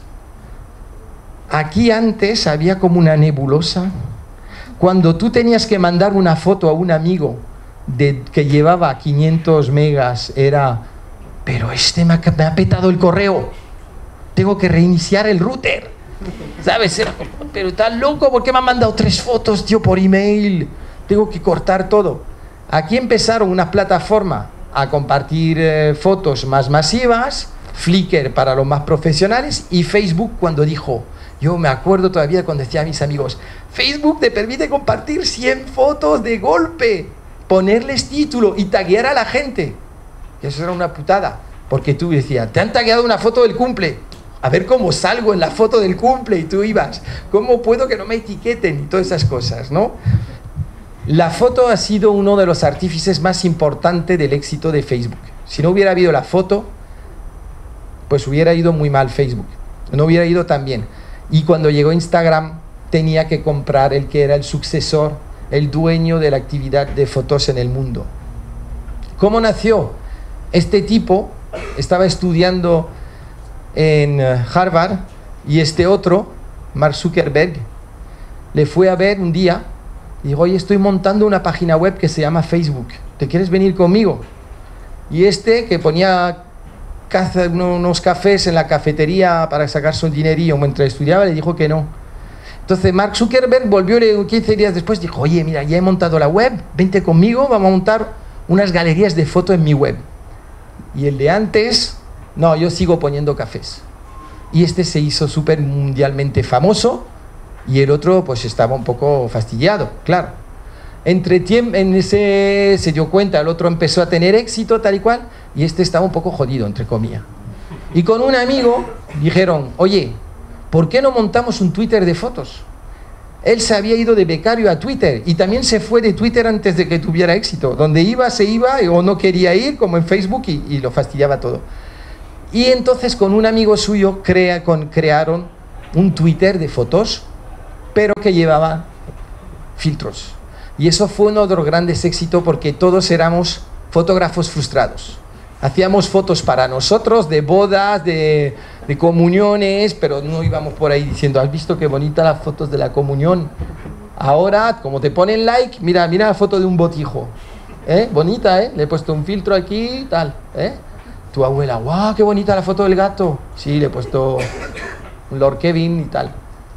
aquí antes había como una nebulosa. Cuando tú tenías que mandar una foto a un amigo de, que llevaba quinientos megas, era, pero este me ha, me ha petado el correo, tengo que reiniciar el router, ¿sabes? Era, pero estás loco, ¿por qué me han mandado tres fotos, tío, por email? Tengo que cortar todo. Aquí empezaron una plataforma a compartir eh, fotos más masivas, Flickr para los más profesionales y Facebook cuando dijo, yo me acuerdo todavía cuando decía a mis amigos, Facebook te permite compartir cien fotos de golpe, ponerles título y taguear a la gente. Y eso era una putada, porque tú decías, te han tagueado una foto del cumple, a ver cómo salgo en la foto del cumple, y tú ibas, ¿cómo puedo que no me etiqueten? Y todas esas cosas, ¿no? La foto ha sido uno de los artífices más importantes del éxito de Facebook. Si no hubiera habido la foto, pues hubiera ido muy mal Facebook, no hubiera ido tan bien. Y cuando llegó Instagram, tenía que comprar el que era el sucesor, el dueño de la actividad de fotos en el mundo. ¿Cómo nació? Este tipo estaba estudiando en Harvard y este otro, Mark Zuckerberg, le fue a ver un día y dijo, oye, estoy montando una página web que se llama Facebook, ¿te quieres venir conmigo? Y este, que ponía unos cafés en la cafetería para sacarse un dinerillo mientras estudiaba, le dijo que no. Entonces Mark Zuckerberg volvió quince días después, dijo, oye, mira, ya he montado la web, vente conmigo, vamos a montar unas galerías de fotos en mi web. Y el de antes, no, yo sigo poniendo cafés. Y este se hizo súper mundialmente famoso y el otro pues estaba un poco fastidiado, claro. Entre tiempo, en ese se dio cuenta, el otro empezó a tener éxito tal y cual, y este estaba un poco jodido, entre comillas. Y con un amigo dijeron, oye, ¿por qué no montamos un Twitter de fotos? Él se había ido de becario a Twitter y también se fue de Twitter antes de que tuviera éxito. Donde iba, se iba o no quería ir, como en Facebook, y, y lo fastidiaba todo. Y entonces con un amigo suyo crea, con, crearon un Twitter de fotos, pero que llevaba filtros. Y eso fue uno de los grandes éxitos porque todos éramos fotógrafos frustrados. Hacíamos fotos para nosotros, de bodas, de, de comuniones, pero no íbamos por ahí diciendo, ¿has visto qué bonitas las fotos de la comunión? Ahora, como te ponen like, mira, mira la foto de un botijo. ¿Eh? Bonita, ¿eh? Le he puesto un filtro aquí y tal. ¿Eh? Tu abuela, ¡guau, qué bonita la foto del gato! Sí, le he puesto un Lord Kevin y tal.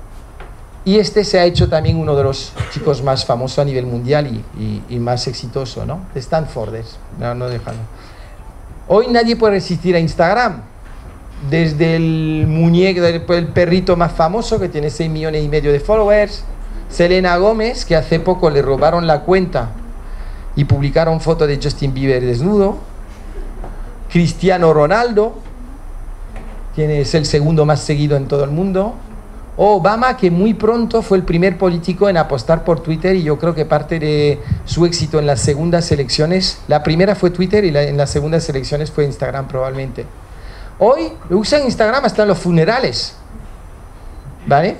Y este se ha hecho también uno de los chicos más famosos a nivel mundial y, y, y más exitoso, ¿no? De Stanford, es. No, no déjalo. Hoy nadie puede resistir a Instagram. desde el muñeco, el perrito más famoso que tiene seis millones y medio de followers, Selena Gómez, que hace poco le robaron la cuenta y publicaron fotos de Justin Bieber desnudo, Cristiano Ronaldo, que es el segundo más seguido en todo el mundo, o Obama, que muy pronto fue el primer político en apostar por Twitter, y yo creo que parte de su éxito en las segundas elecciones, la primera fue Twitter y la, en las segundas elecciones fue Instagram probablemente. Hoy usan Instagram hasta en los funerales, ¿vale?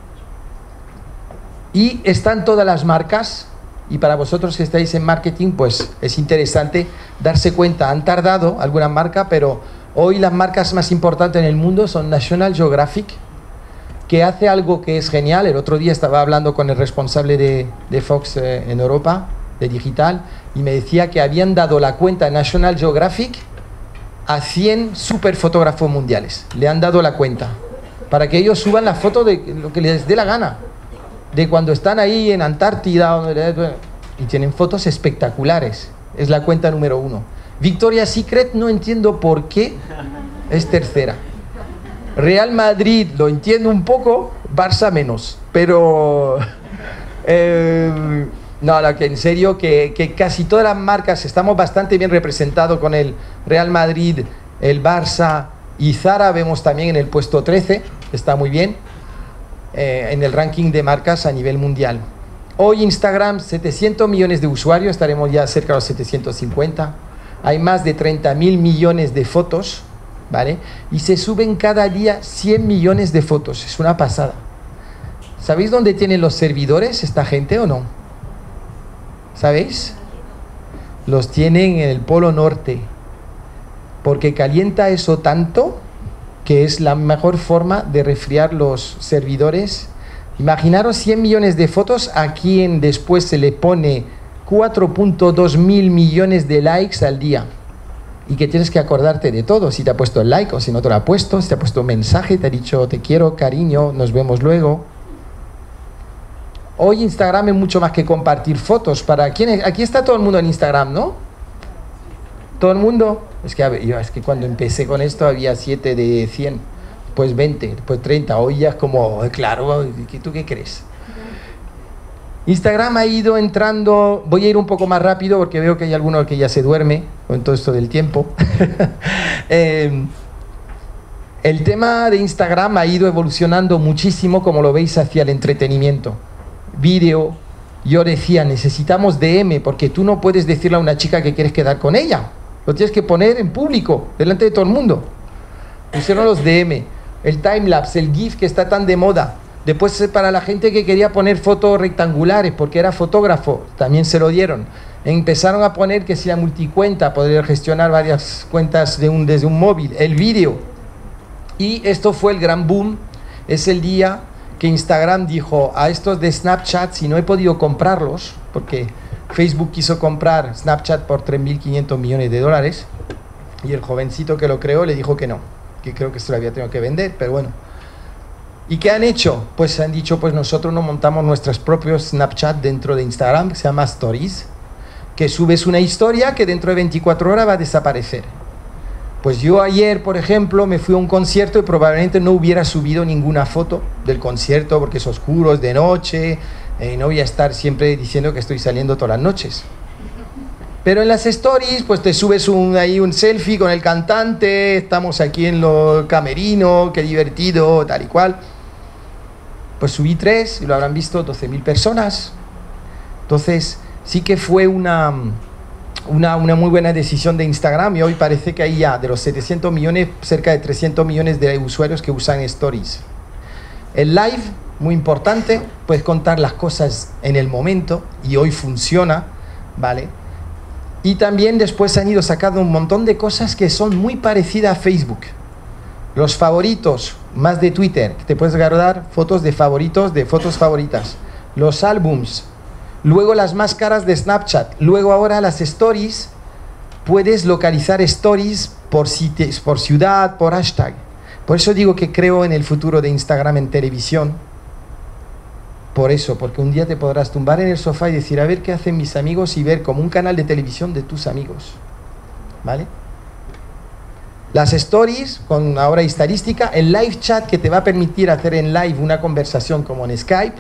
Y están todas las marcas, y para vosotros que estáis en marketing, pues es interesante darse cuenta. Han tardado alguna marca, pero hoy las marcas más importantes en el mundo son National Geographic, que hace algo que es genial. El otro día estaba hablando con el responsable de, de Fox eh, en Europa, de digital, y me decía que habían dado la cuenta National Geographic a cien superfotógrafos mundiales. Le han dado la cuenta para que ellos suban la foto de lo que les dé la gana, de cuando están ahí en Antártida, y tienen fotos espectaculares. Es la cuenta número uno. Victoria's Secret no entiendo por qué es tercera. Real Madrid lo entiendo un poco, Barça menos, pero eh, no, no, que en serio que, que casi todas las marcas estamos bastante bien representados con el Real Madrid, el Barça y Zara. Vemos también en el puesto trece, está muy bien eh, en el ranking de marcas a nivel mundial. Hoy Instagram, setecientos millones de usuarios, estaremos ya cerca de los setecientos cincuenta. Hay más de treinta mil millones de fotos, ¿vale? Y se suben cada día cien millones de fotos, es una pasada. ¿Sabéis dónde tienen los servidores esta gente o no? ¿Sabéis? Los tienen en el Polo Norte, porque calienta eso tanto que es la mejor forma de resfriar los servidores. Imaginaros cien millones de fotos a quien después se le pone cuatro punto dos mil millones de likes al día. Y que tienes que acordarte de todo, si te ha puesto el like o si no te lo ha puesto, si te ha puesto un mensaje, te ha dicho te quiero, cariño, nos vemos luego. Hoy Instagram es mucho más que compartir fotos. ¿Para quién es? Aquí está todo el mundo en Instagram, ¿no? ¿Todo el mundo? Es que, a ver, yo, es que cuando empecé con esto había siete de cien, pues veinte, pues treinta. Hoy ya es como, claro, ¿tú qué crees? Instagram ha ido entrando, voy a ir un poco más rápido porque veo que hay alguno que ya se duerme con todo esto del tiempo. eh, el tema de Instagram ha ido evolucionando muchísimo, como lo veis, hacia el entretenimiento. Vídeo, yo decía, necesitamos D M, porque tú no puedes decirle a una chica que quieres quedar con ella, lo tienes que poner en público, delante de todo el mundo. Pusieron los D M, el timelapse, el GIF que está tan de moda. Después, para la gente que quería poner fotos rectangulares porque era fotógrafo, también se lo dieron. Empezaron a poner que si la multicuenta, poder gestionar varias cuentas de un, desde un móvil, el vídeo. Y esto fue el gran boom. Es el día que Instagram dijo a estos de Snapchat, si no he podido comprarlos, porque Facebook quiso comprar Snapchat por tres mil quinientos millones de dólares, y el jovencito que lo creó le dijo que no, que creo que se lo había tenido que vender, pero bueno. ¿Y qué han hecho? Pues han dicho, pues nosotros nos montamos nuestros propios Snapchat dentro de Instagram, que se llama Stories, que subes una historia que dentro de veinticuatro horas va a desaparecer. Pues yo ayer, por ejemplo, me fui a un concierto y probablemente no hubiera subido ninguna foto del concierto porque es oscuro, es de noche, y eh, no voy a estar siempre diciendo que estoy saliendo todas las noches. Pero en las stories, pues te subes un, ahí un selfie con el cantante, estamos aquí en lo camerino, qué divertido, tal y cual. Pues subí tres y lo habrán visto doce mil personas. Entonces, sí que fue una, una, una muy buena decisión de Instagram, y hoy parece que hay ya de los setecientos millones, cerca de trescientos millones de usuarios que usan Stories. El live, muy importante, puedes contar las cosas en el momento y hoy funciona, ¿vale? Y también después han ido sacando un montón de cosas que son muy parecidas a Facebook. Los favoritos, más de Twitter, que te puedes guardar fotos de favoritos, de fotos favoritas. Los álbums, luego las máscaras de Snapchat, luego ahora las stories, puedes localizar stories por, sitios, por ciudad, por hashtag. Por eso digo que creo en el futuro de Instagram en televisión. Por eso, porque un día te podrás tumbar en el sofá y decir, a ver qué hacen mis amigos, y ver como un canal de televisión de tus amigos. ¿Vale? Las stories, con ahora estadística, el live chat que te va a permitir hacer en live una conversación como en Skype.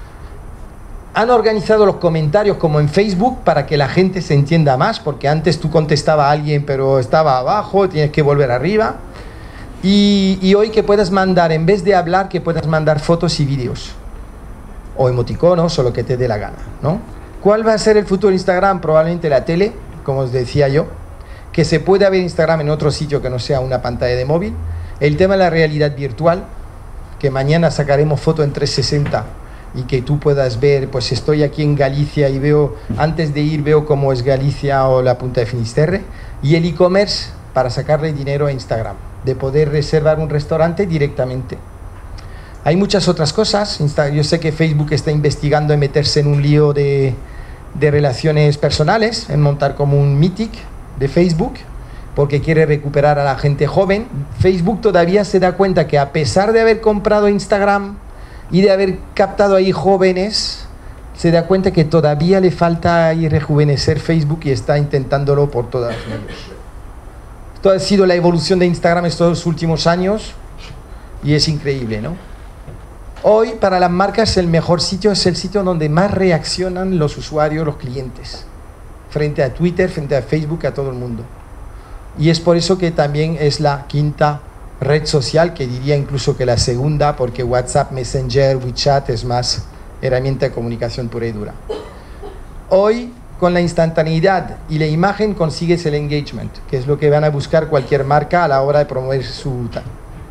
Han organizado los comentarios como en Facebook para que la gente se entienda más, porque antes tú contestabas a alguien pero estaba abajo, tienes que volver arriba. Y, y hoy que puedas mandar, en vez de hablar, que puedas mandar fotos y vídeos. O emoticonos o lo que te dé la gana, ¿no? ¿Cuál va a ser el futuro de Instagram? Probablemente la tele, como os decía yo. Que se pueda ver Instagram en otro sitio que no sea una pantalla de móvil. El tema de la realidad virtual, que mañana sacaremos foto en trescientos sesenta y que tú puedas ver, pues estoy aquí en Galicia y veo, antes de ir veo cómo es Galicia o la Punta de Finisterre. Y el e-commerce para sacarle dinero a Instagram, de poder reservar un restaurante directamente. Hay muchas otras cosas. Yo sé que Facebook está investigando en meterse en un lío de, de relaciones personales, en montar como un Mythic de Facebook, porque quiere recuperar a la gente joven. Facebook todavía se da cuenta que a pesar de haber comprado Instagram y de haber captado ahí jóvenes, se da cuenta que todavía le falta ahí rejuvenecer Facebook y está intentándolo por todas las medios. Esto ha sido la evolución de Instagram estos últimos años y es increíble, ¿no? Hoy para las marcas el mejor sitio es el sitio donde más reaccionan los usuarios, los clientes, frente a Twitter, frente a Facebook, a todo el mundo. Y es por eso que también es la quinta red social, que diría incluso que la segunda, porque WhatsApp, Messenger, WeChat es más herramienta de comunicación pura y dura. Hoy, con la instantaneidad y la imagen, consigues el engagement, que es lo que van a buscar cualquier marca a la hora de promover su tal.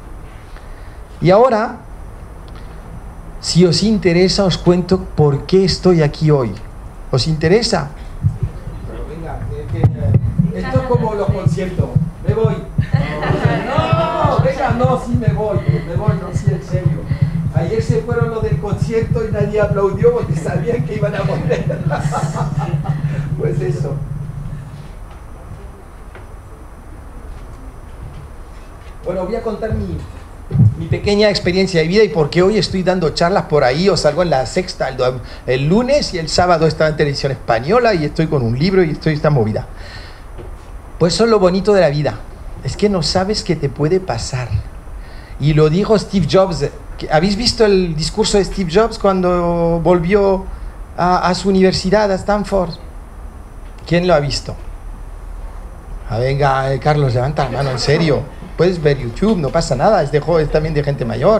Y ahora, si os interesa, os cuento por qué estoy aquí hoy. ¿Os interesa? Pero venga, que, que, esto es como los conciertos. Me voy. No, venga, no, sí me voy. Me voy, no, sí, en serio. Ayer se fueron los del concierto y nadie aplaudió porque sabían que iban a morir. Pues eso. Bueno, voy a contar mi... mi pequeña experiencia de vida y por qué hoy estoy dando charlas por ahí, o salgo en La Sexta el, el lunes y el sábado estaba en Televisión Española y estoy con un libro y estoy esta movida. Pues eso es lo bonito de la vida, es que no sabes qué te puede pasar. Y lo dijo Steve Jobs. ¿Habéis visto el discurso de Steve Jobs cuando volvió a, a su universidad, a Stanford? ¿Quién lo ha visto? Ah, venga, eh, Carlos, levanta la mano, en serio. Puedes ver YouTube, no pasa nada, es, de, es también de gente mayor.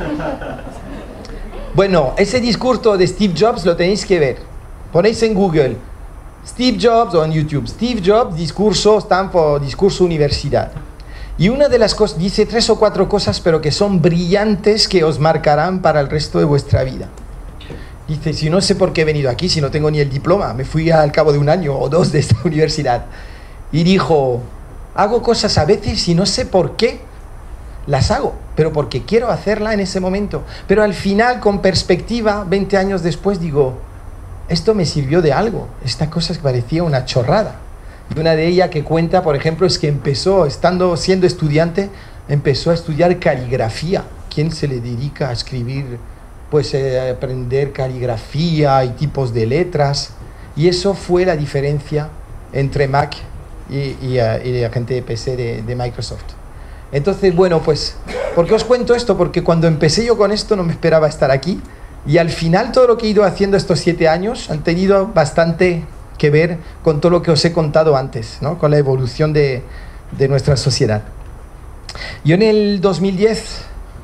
Bueno, ese discurso de Steve Jobs lo tenéis que ver. Ponéis en Google Steve Jobs o en YouTube Steve Jobs, discurso Stanford, discurso universidad. Y una de las cosas, dice tres o cuatro cosas, pero que son brillantes, que os marcarán para el resto de vuestra vida. Dice, si no sé por qué he venido aquí, si no tengo ni el diploma, me fui al cabo de un año o dos de esta universidad. Y dijo... hago cosas a veces y no sé por qué las hago, pero porque quiero hacerla en ese momento. Pero al final, con perspectiva, veinte años después, digo, esto me sirvió de algo. Esta cosa que parecía una chorrada. Y una de ellas que cuenta, por ejemplo, es que empezó, estando siendo estudiante, empezó a estudiar caligrafía. ¿Quién se le dedica a escribir? Pues eh, aprender caligrafía y tipos de letras. Y eso fue la diferencia entre Mac y, y, uh, y la gente de P C de, de Microsoft. Entonces, bueno, pues, ¿por qué os cuento esto? Porque cuando empecé yo con esto no me esperaba estar aquí, y al final todo lo que he ido haciendo estos siete años han tenido bastante que ver con todo lo que os he contado antes, ¿no? Con la evolución de, de nuestra sociedad. Yo en el dos mil diez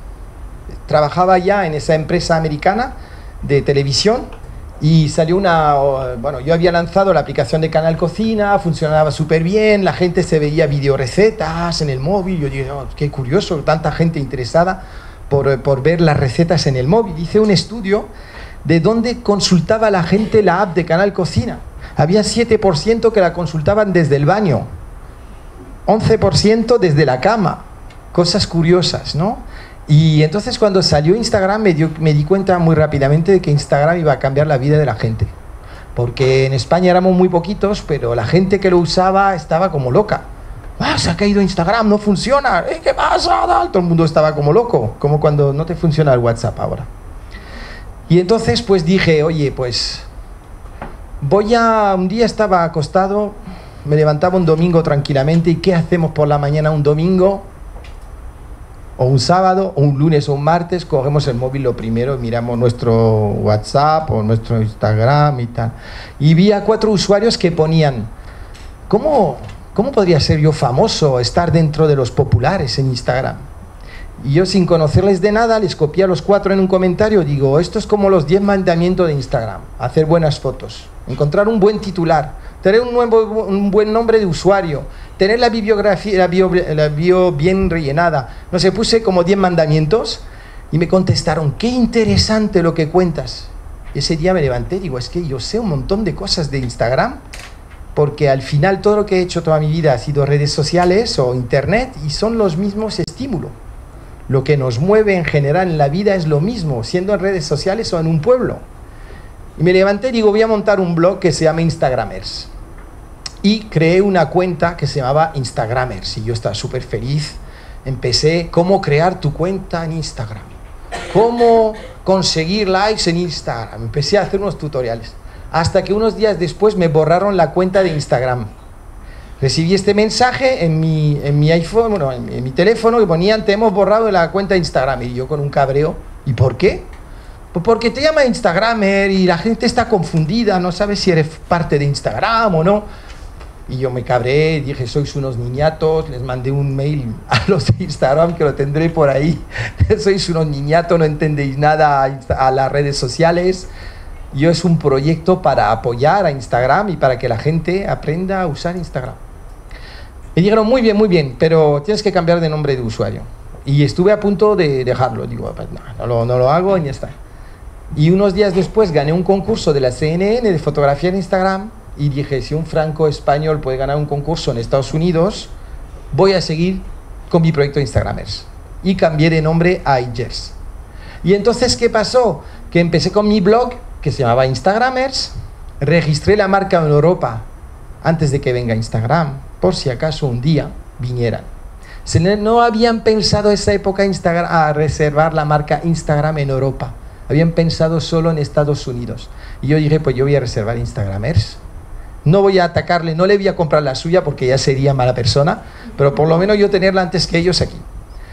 trabajaba ya en esa empresa americana de televisión, y salió una, bueno, yo había lanzado la aplicación de Canal Cocina, funcionaba súper bien, la gente se veía videorecetas en el móvil. Yo dije, oh, qué curioso, tanta gente interesada por, por ver las recetas en el móvil. Hice un estudio de dónde consultaba la gente la app de Canal Cocina. Había siete por ciento que la consultaban desde el baño, once por ciento desde la cama. Cosas curiosas, ¿no? Y entonces cuando salió Instagram me, dio, me di cuenta muy rápidamente de que Instagram iba a cambiar la vida de la gente. Porque en España éramos muy poquitos, pero la gente que lo usaba estaba como loca. ¡Ah, se ha caído Instagram, no funciona! ¿Eh, ¿Qué pasa? Todo el mundo estaba como loco, como cuando no te funciona el WhatsApp ahora. Y entonces pues dije, oye, pues voy a... Un día estaba acostado me levantaba un domingo tranquilamente. ¿Y qué hacemos por la mañana un domingo? O un sábado, o un lunes o un martes, cogemos el móvil lo primero, miramos nuestro WhatsApp o nuestro Instagram y tal. Y vi a cuatro usuarios que ponían, ¿cómo, cómo podría ser yo famoso, estar dentro de los populares en Instagram? Y yo, sin conocerles de nada, les copié a los cuatro en un comentario. Digo, esto es como los diez mandamientos de Instagram: hacer buenas fotos, encontrar un buen titular, tener un, nuevo, un buen nombre de usuario, tener la bibliografía, la bio, la bio bien rellenada. No sé, puse como diez mandamientos y me contestaron, qué interesante lo que cuentas. Y ese día me levanté y digo, es que yo sé un montón de cosas de Instagram, porque al final todo lo que he hecho toda mi vida ha sido redes sociales o internet, y son los mismos estímulos. Lo que nos mueve en general en la vida es lo mismo, siendo en redes sociales o en un pueblo. Y me levanté y digo, voy a montar un blog que se llama Instagramers. Y creé una cuenta que se llamaba Instagramers. Y yo estaba súper feliz. Empecé, cómo crear tu cuenta en Instagram. Cómo conseguir likes en Instagram. Empecé a hacer unos tutoriales. Hasta que unos días después me borraron la cuenta de Instagram. Recibí este mensaje en mi, en mi iPhone, bueno, en mi, en mi teléfono, que ponían, te hemos borrado la cuenta de Instagram. Y yo con un cabreo, ¿y por qué? Pues porque te llama Instagramer y la gente está confundida, no sabe si eres parte de Instagram o no. Y yo me cabré, dije, sois unos niñatos, les mandé un mail a los de Instagram, que lo tendré por ahí. Sois unos niñatos, no entendéis nada a, a las redes sociales. Yo es un proyecto para apoyar a Instagram y para que la gente aprenda a usar Instagram. Me dijeron, muy bien, muy bien, pero tienes que cambiar de nombre de usuario. Y estuve a punto de dejarlo. Digo, no, no, lo, no lo hago y ya está. Y unos días después gané un concurso de la C N N de fotografía en Instagram y dije, si un franco español puede ganar un concurso en Estados Unidos, voy a seguir con mi proyecto Instagramers. Y cambié de nombre a iGers. Y entonces, ¿qué pasó? Que empecé con mi blog, que se llamaba Instagramers, registré la marca en Europa antes de que venga Instagram, por si acaso un día vinieran. Se no habían pensado en esa época Instagram, a reservar la marca Instagram en Europa. Habían pensado solo en Estados Unidos. Y yo dije, pues yo voy a reservar Instagramers. No voy a atacarle, no le voy a comprar la suya porque ya sería mala persona, pero por lo menos yo tenerla antes que ellos aquí.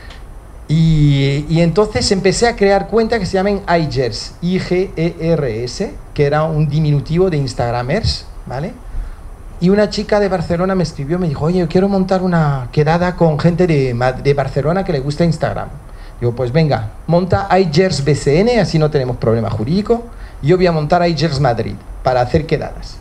Y, y entonces empecé a crear cuentas que se llaman iGers, I G E R S, que era un diminutivo de Instagramers, ¿vale? Y una chica de Barcelona me escribió, me dijo, oye, yo quiero montar una quedada con gente de, de Barcelona que le gusta Instagram. Digo, pues venga, monta iGers B C N, así no tenemos problema jurídico. Y yo voy a montar iGers Madrid para hacer quedadas.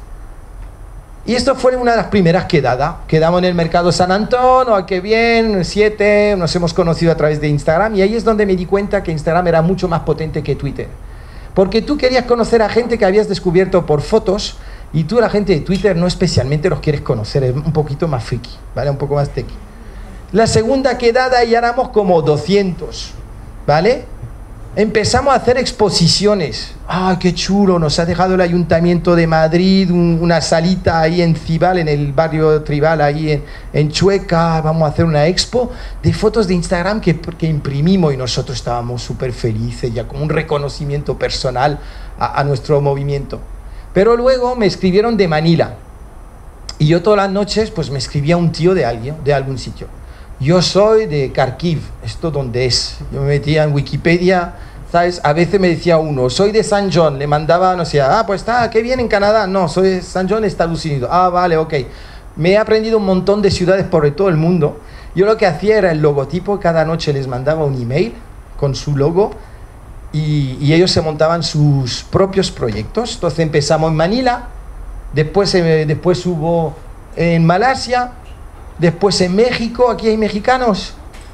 Y esto fue una de las primeras quedadas. Quedamos en el Mercado San Antón, oh, qué bien, siete, nos hemos conocido a través de Instagram. Y ahí es donde me di cuenta que Instagram era mucho más potente que Twitter. Porque tú querías conocer a gente que habías descubierto por fotos, y tú, la gente de Twitter, no especialmente los quieres conocer, es un poquito más friki, ¿vale? Un poco más tequi. La segunda quedada ya éramos como doscientos, ¿vale? Empezamos a hacer exposiciones. ¡Ah, qué chulo! Nos ha dejado el Ayuntamiento de Madrid un, una salita ahí en Cibal, en el barrio Tribal, ahí en, en Chueca. Vamos a hacer una expo de fotos de Instagram que, que imprimimos, y nosotros estábamos súper felices, ya como un reconocimiento personal a, a nuestro movimiento. Pero luego me escribieron de Manila, y yo todas las noches pues me escribía un tío de alguien, de algún sitio. Yo soy de Kharkiv, ¿esto dónde es? Yo me metía en Wikipedia, ¿sabes? A veces me decía uno, soy de San John, le mandaba, no sé, ah, pues está, qué bien en Canadá. No, soy de San John, Estados Unidos. Ah, vale, ok. Me he aprendido un montón de ciudades por todo el mundo. Yo lo que hacía era el logotipo, cada noche les mandaba un email con su logo, y, y ellos se montaban sus propios proyectos. Entonces empezamos en Manila, después, eh, después hubo en Malasia, después en México. Aquí hay mexicanos.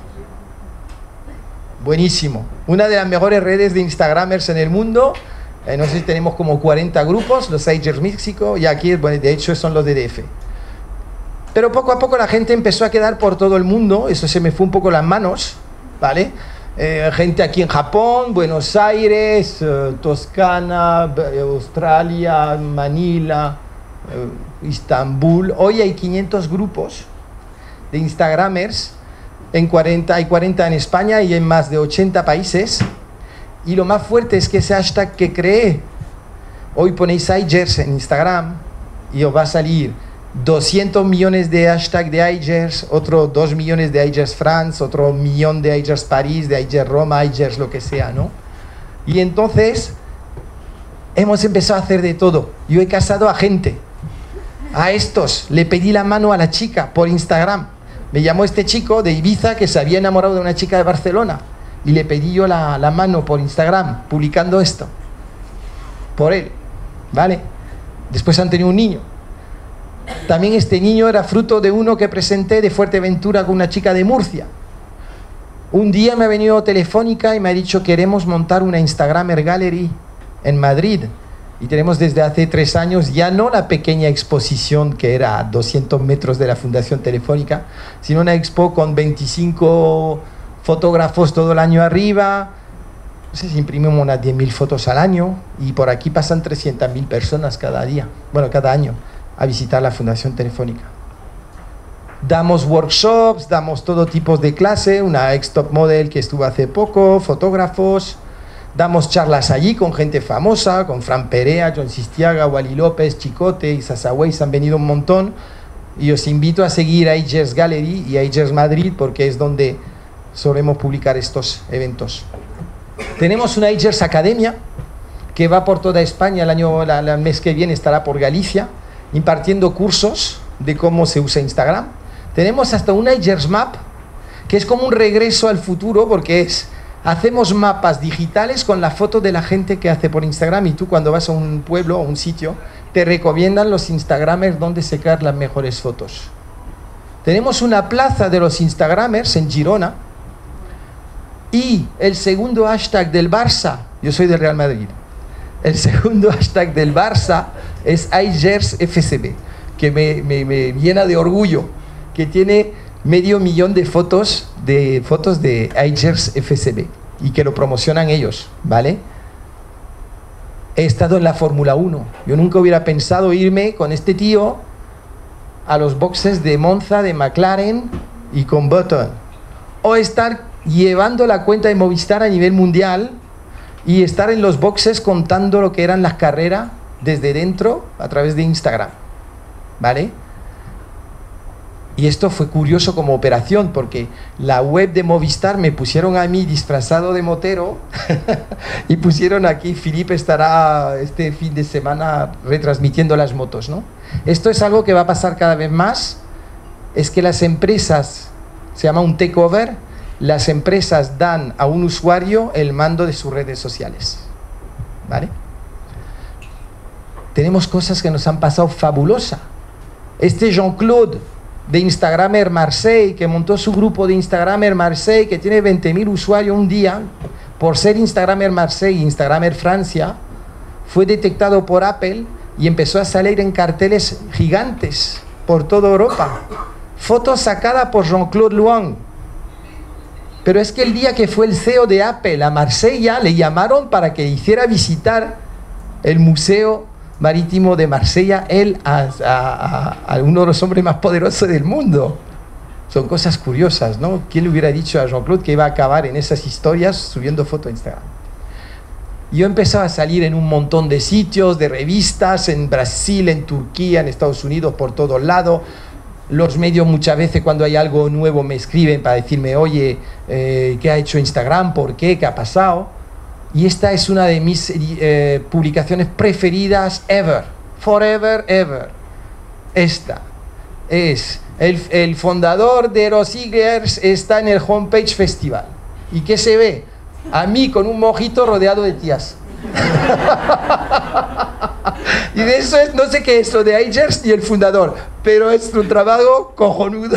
Buenísimo. Una de las mejores redes de Instagramers en el mundo. Eh, no sé si tenemos como cuarenta grupos, los iGers México, y aquí, bueno, de hecho, son los de D F. Pero poco a poco la gente empezó a quedar por todo el mundo. Eso se me fue un poco las manos, ¿vale? Eh, gente aquí en Japón, Buenos Aires, eh, Toscana, eh, Australia, Manila, eh, Istambul. Hoy hay quinientos grupos de Instagramers, en cuarenta, hay cuarenta en España y en más de ochenta países. Y lo más fuerte es que ese hashtag que creé, hoy ponéis iGers en Instagram y os va a salir doscientos millones de hashtag de iGers, otro dos millones de iGers France, otro millón de iGers París, de iGers Roma, iGers lo que sea, ¿no? Y entonces hemos empezado a hacer de todo. Yo he casado a gente, a estos, le pedí la mano a la chica por Instagram. Me llamó este chico de Ibiza que se había enamorado de una chica de Barcelona y le pedí yo la, la mano por Instagram, publicando esto, por él, ¿vale? Después han tenido un niño. También este niño era fruto de uno que presenté de Fuerteventura con una chica de Murcia. Un día me ha venido Telefónica y me ha dicho: queremos montar una Instagramer Gallery en Madrid. Y tenemos desde hace tres años ya no la pequeña exposición que era a doscientos metros de la Fundación Telefónica, sino una expo con veinticinco fotógrafos todo el año arriba. No sé si imprimimos unas diez mil fotos al año y por aquí pasan trescientas mil personas cada día, bueno, cada año, a visitar la Fundación Telefónica. Damos workshops, damos todo tipo de clase, una ex-top model que estuvo hace poco, fotógrafos, damos charlas allí con gente famosa, con Fran Perea, John Sistiaga, Wally López, Chicote y Sasaway, han venido un montón. Y os invito a seguir a iGers Gallery y a iGers Madrid porque es donde solemos publicar estos eventos. Tenemos una iGers Academia que va por toda España, el, año, la, el mes que viene estará por Galicia, impartiendo cursos de cómo se usa Instagram. Tenemos hasta una iGers Map, que es como un regreso al futuro, porque es, hacemos mapas digitales con la foto de la gente que hace por Instagram, y tú cuando vas a un pueblo o un sitio, te recomiendan los Instagramers donde sacar las mejores fotos. Tenemos una plaza de los Instagramers en Girona, y el segundo hashtag del Barça, yo soy del Real Madrid, el segundo hashtag del Barça es iGers F C B, que me, me, me llena de orgullo, que tiene medio millón de fotos de, fotos de iGers F C B y que lo promocionan ellos, ¿vale? He estado en la Fórmula uno. Yo nunca hubiera pensado irme con este tío a los boxes de Monza, de McLaren y con Button, o estar llevando la cuenta de Movistar a nivel mundial y estar en los boxes contando lo que eran las carreras desde dentro a través de Instagram, ¿vale? Y esto fue curioso como operación porque la web de Movistar me pusieron a mí disfrazado de motero y pusieron aquí: Filipe estará este fin de semana retransmitiendo las motos, ¿no? Esto es algo que va a pasar cada vez más, es que las empresas, se llama un takeover, las empresas dan a un usuario el mando de sus redes sociales, ¿vale? Tenemos cosas que nos han pasado fabulosas. Este Jean-Claude de Instagramer Marseille, que montó su grupo de Instagramer Marseille, que tiene veinte mil usuarios un día, por ser Instagramer Marseille, Instagramer Francia, fue detectado por Apple y empezó a salir en carteles gigantes por toda Europa. Fotos sacadas por Jean-Claude Luan. Pero es que el día que fue el C E O de Apple a Marsella, le llamaron para que hiciera visitar el Museo Marítimo de Marsella, él a, a, a, a uno de los hombres más poderosos del mundo. Son cosas curiosas, ¿no? ¿Quién le hubiera dicho a Jean-Claude que iba a acabar en esas historias subiendo fotos a Instagram? Yo empezaba a salir en un montón de sitios, de revistas, en Brasil, en Turquía, en Estados Unidos, por todos lados. Los medios muchas veces cuando hay algo nuevo me escriben para decirme: oye, eh, ¿qué ha hecho Instagram? ¿Por qué? ¿Qué ha pasado? Y esta es una de mis eh, publicaciones preferidas ever, forever, ever. Esta es, el, el fundador de los iGers está en el Homepage Festival. ¿Y qué se ve? A mí con un mojito rodeado de tías. Y de eso es, no sé qué es lo de iGers y el fundador, pero es un trabajo cojonudo.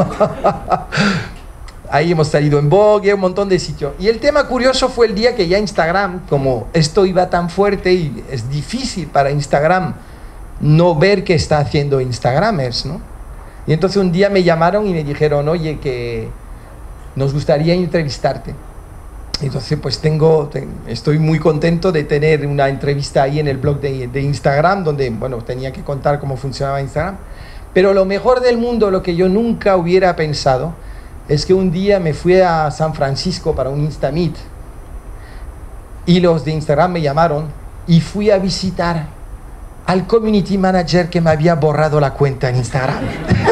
Ahí hemos salido en Vogue, un montón de sitios. Y el tema curioso fue el día que ya Instagram, como esto iba tan fuerte y es difícil para Instagram no ver qué está haciendo Instagramers, ¿no? Y entonces un día me llamaron y me dijeron: oye, que nos gustaría entrevistarte. Entonces pues tengo, estoy muy contento de tener una entrevista ahí en el blog de, de Instagram, donde, bueno, tenía que contar cómo funcionaba Instagram. Pero lo mejor del mundo, lo que yo nunca hubiera pensado, es que un día me fui a San Francisco para un Instameet y los de Instagram me llamaron y fui a visitar al community manager que me había borrado la cuenta en Instagram.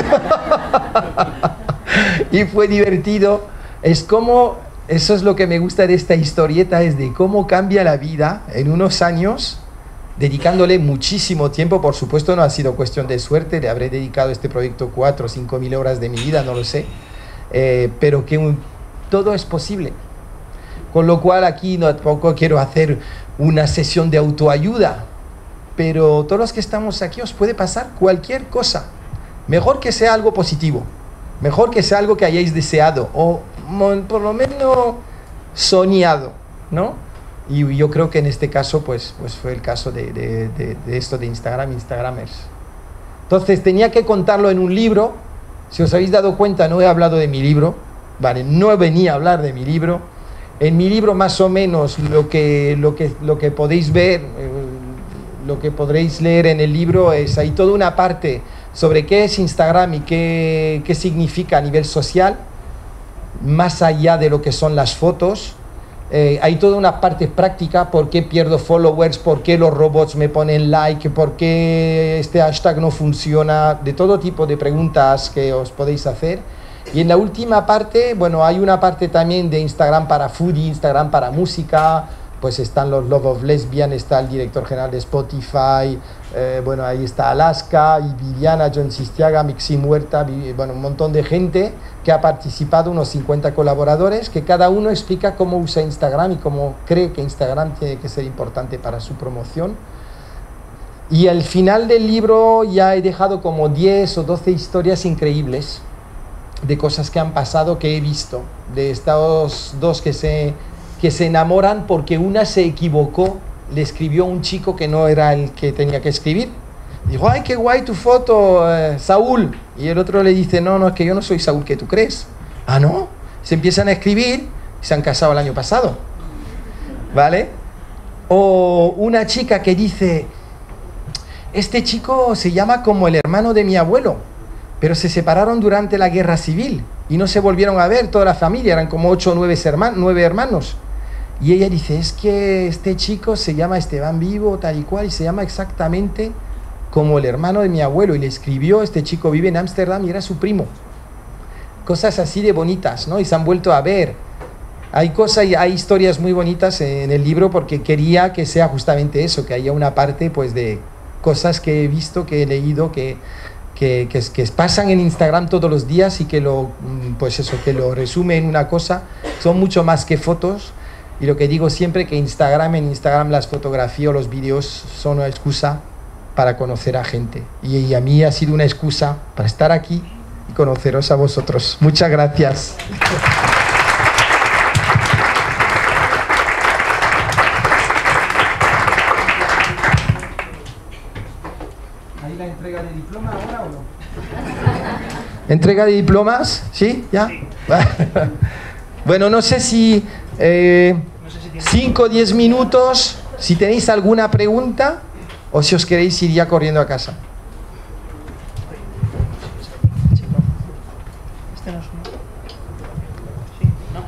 Y fue divertido. Es como, eso es lo que me gusta de esta historieta, es de cómo cambia la vida en unos años, dedicándole muchísimo tiempo. Por supuesto no ha sido cuestión de suerte, le habré dedicado a este proyecto cuatro o cinco mil horas de mi vida, no lo sé, eh, pero que un, todo es posible. Con lo cual aquí no, tampoco quiero hacer una sesión de autoayuda, pero todos los que estamos aquí os puede pasar cualquier cosa. Mejor que sea algo positivo, mejor que sea algo que hayáis deseado o por lo menos soñado, ¿no? Y yo creo que en este caso pues, pues fue el caso de, de, de, de esto de Instagram, Instagramers. Entonces tenía que contarlo en un libro. Si os habéis dado cuenta, no he hablado de mi libro, ¿vale? No venía a hablar de mi libro. En mi libro más o menos lo que, lo que, lo que podéis ver, eh, lo que podréis leer en el libro es, hay toda una parte sobre qué es Instagram y qué, qué significa a nivel social, más allá de lo que son las fotos. Eh, hay toda una parte práctica, por qué pierdo followers, por qué los robots me ponen like, por qué este hashtag no funciona, de todo tipo de preguntas que os podéis hacer. Y en la última parte, bueno, hay una parte también de Instagram para foodie, Instagram para música, pues están los Love of Lesbian, está el director general de Spotify, eh, bueno, ahí está Alaska, y Viviana, John Sistiaga, Mixim Huerta, bueno, un montón de gente que ha participado, unos cincuenta colaboradores, que cada uno explica cómo usa Instagram y cómo cree que Instagram tiene que ser importante para su promoción. Y al final del libro ya he dejado como diez o doce historias increíbles de cosas que han pasado, que he visto, de estos dos que se, que se enamoran porque una se equivocó, le escribió a un chico que no era el que tenía que escribir. Dijo, ay, qué guay tu foto, eh, Saúl. Y el otro le dice, no, no, es que yo no soy Saúl que tú crees. Ah, ¿no? Se empiezan a escribir y se han casado el año pasado. ¿Vale? O una chica que dice, este chico se llama como el hermano de mi abuelo, pero se separaron durante la guerra civil y no se volvieron a ver toda la familia, eran como ocho o nueve, herman nueve hermanos. Y ella dice, es que este chico se llama Esteban Vivo, tal y cual, y se llama exactamente como el hermano de mi abuelo. Y le escribió, este chico vive en Ámsterdam y era su primo. Cosas así de bonitas, ¿no? Y se han vuelto a ver. Hay cosas, hay historias muy bonitas en el libro porque quería que sea justamente eso, que haya una parte pues de cosas que he visto, que he leído, que... Que, que, que pasan en Instagram todos los días y que lo, pues eso, que lo resume en una cosa, son mucho más que fotos. Y lo que digo siempre, que Instagram, en Instagram las fotografías o los vídeos son una excusa para conocer a gente. Y, y a mí ha sido una excusa para estar aquí y conoceros a vosotros. Muchas gracias. ¿La entrega de diploma ahora o no? ¿Entrega de diplomas? ¿Sí? ¿Ya? Sí. Bueno, no sé si cinco o diez minutos, si tenéis alguna pregunta o si os queréis ir ya corriendo a casa. Este no es uno. Sí, no,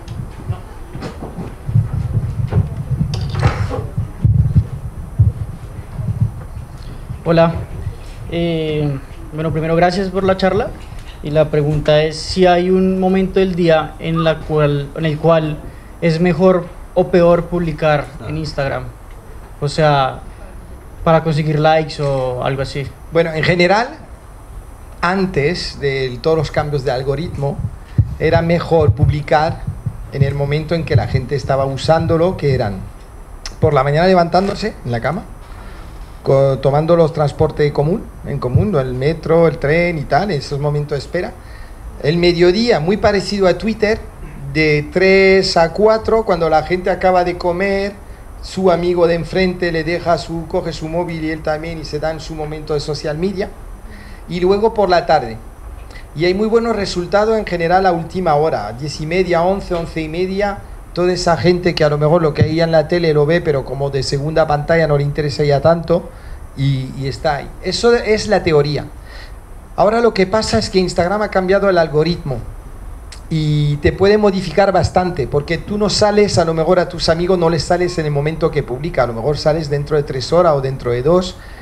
no. Hola. Eh, bueno, primero gracias por la charla y la pregunta es si hay un momento del día en, la cual, en el cual es mejor o peor publicar en Instagram, o sea, para conseguir likes o algo así. Bueno, en general, antes de todos los cambios de algoritmo, era mejor publicar en el momento en que la gente estaba usándolo, que eran por la mañana levantándose en la cama, tomando los transportes común, en común, el metro, el tren y tal, en esos momentos de espera. El mediodía, muy parecido a Twitter, de tres a cuatro, cuando la gente acaba de comer, su amigo de enfrente le deja su, coge su móvil y él también, y se dan su momento de social media. Y luego por la tarde. Y hay muy buenos resultados en general a última hora, diez y media, once, once y media. Toda esa gente que a lo mejor lo que veía en la tele lo ve, pero como de segunda pantalla no le interesa ya tanto, y, y está ahí. Eso es la teoría. Ahora lo que pasa es que Instagram ha cambiado el algoritmo y te puede modificar bastante, porque tú no sales, a lo mejor a tus amigos no les sales en el momento que publica, a lo mejor sales dentro de tres horas o dentro de dos,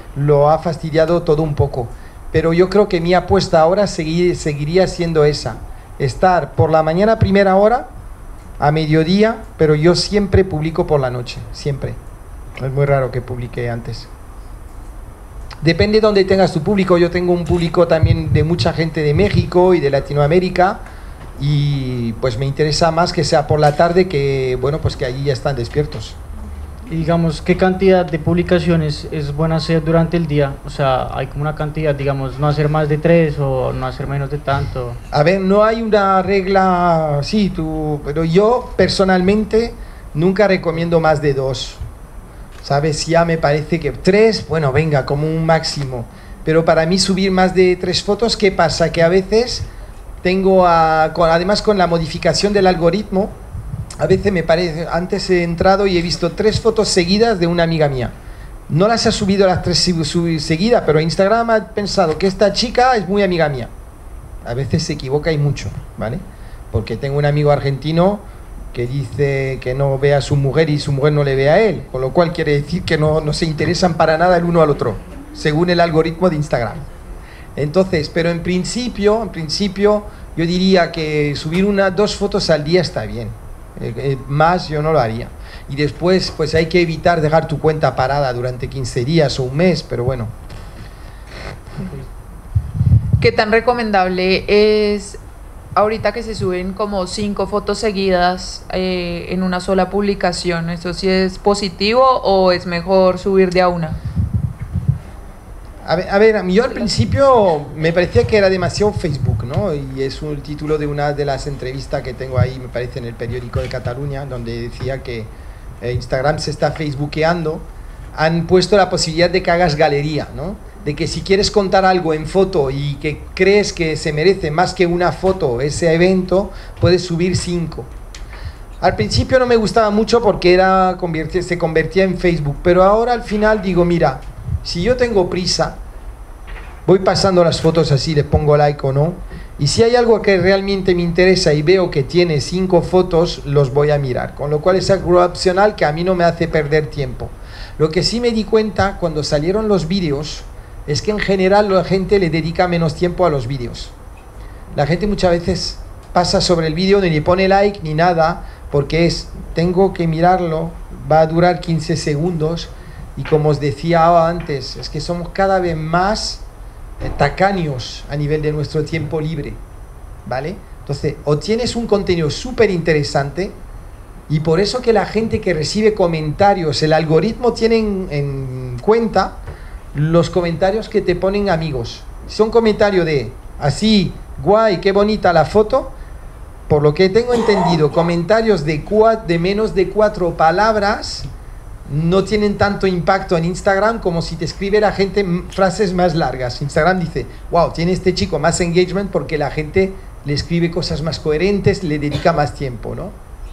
lo ha fastidiado todo un poco. Pero yo creo que mi apuesta ahora seguir, seguiría siendo esa, estar por la mañana a primera hora, a mediodía, pero yo siempre publico por la noche, siempre. Es muy raro que publique antes. Depende de dónde tengas tu público. Yo tengo un público también de mucha gente de México y de Latinoamérica, y pues me interesa más que sea por la tarde, que bueno, pues que allí ya están despiertos. Y digamos, ¿qué cantidad de publicaciones es buena hacer durante el día? O sea, hay como una cantidad, digamos, no hacer más de tres o no hacer menos de tanto. A ver, no hay una regla, sí, tú, pero yo personalmente nunca recomiendo más de dos. ¿Sabes? Ya me parece que tres, bueno, venga, como un máximo. Pero para mí subir más de tres fotos, ¿qué pasa? Que a veces tengo, a, con, además con la modificación del algoritmo, a veces me parece, antes he entrado y he visto tres fotos seguidas de una amiga mía. No las ha subido las tres seguidas, pero Instagram ha pensado que esta chica es muy amiga mía. A veces se equivoca y mucho, ¿vale? Porque tengo un amigo argentino que dice que no ve a su mujer y su mujer no le ve a él, con lo cual quiere decir que no, no se interesan para nada el uno al otro, según el algoritmo de Instagram. Entonces, pero en principio, en principio, yo diría que subir una, dos fotos al día está bien. Eh, eh, más yo no lo haría. Y después, pues hay que evitar dejar tu cuenta parada durante quince días o un mes, pero bueno. ¿Qué tan recomendable es ahorita que se suben como cinco fotos seguidas eh, en una sola publicación? ¿Eso sí es positivo o es mejor subir de a una? A ver, a ver, yo al principio me parecía que era demasiado Facebook, ¿no? Y es un título de una de las entrevistas que tengo ahí, me parece, en el periódico de Cataluña, donde decía que eh, Instagram se está facebookeando. Han puesto la posibilidad de que hagas galería, ¿no? De que si quieres contar algo en foto y que crees que se merece más que una foto ese evento, puedes subir cinco. Al principio no me gustaba mucho porque era, se convertía en Facebook, pero ahora al final digo, mira, si yo tengo prisa, voy pasando las fotos así, les pongo like o no, y si hay algo que realmente me interesa y veo que tiene cinco fotos, los voy a mirar, con lo cual es algo opcional que a mí no me hace perder tiempo. Lo que sí me di cuenta cuando salieron los vídeos es que en general la gente le dedica menos tiempo a los vídeos. La gente muchas veces pasa sobre el vídeo, ni le pone like ni nada, porque es, tengo que mirarlo, va a durar quince segundos, y como os decía antes, es que somos cada vez más eh, tacaños a nivel de nuestro tiempo libre, ¿vale? Entonces, o tienes un contenido súper interesante, y por eso que la gente que recibe comentarios, el algoritmo tiene en, en cuenta los comentarios que te ponen amigos. Si son comentarios de, así, guay, qué bonita la foto, por lo que tengo entendido, comentarios de, de menos de cuatro palabras no tienen tanto impacto en Instagram como si te escribe la gente frases más largas. Instagram dice, wow, tiene este chico más engagement porque la gente le escribe cosas más coherentes, le dedica más tiempo, ¿no?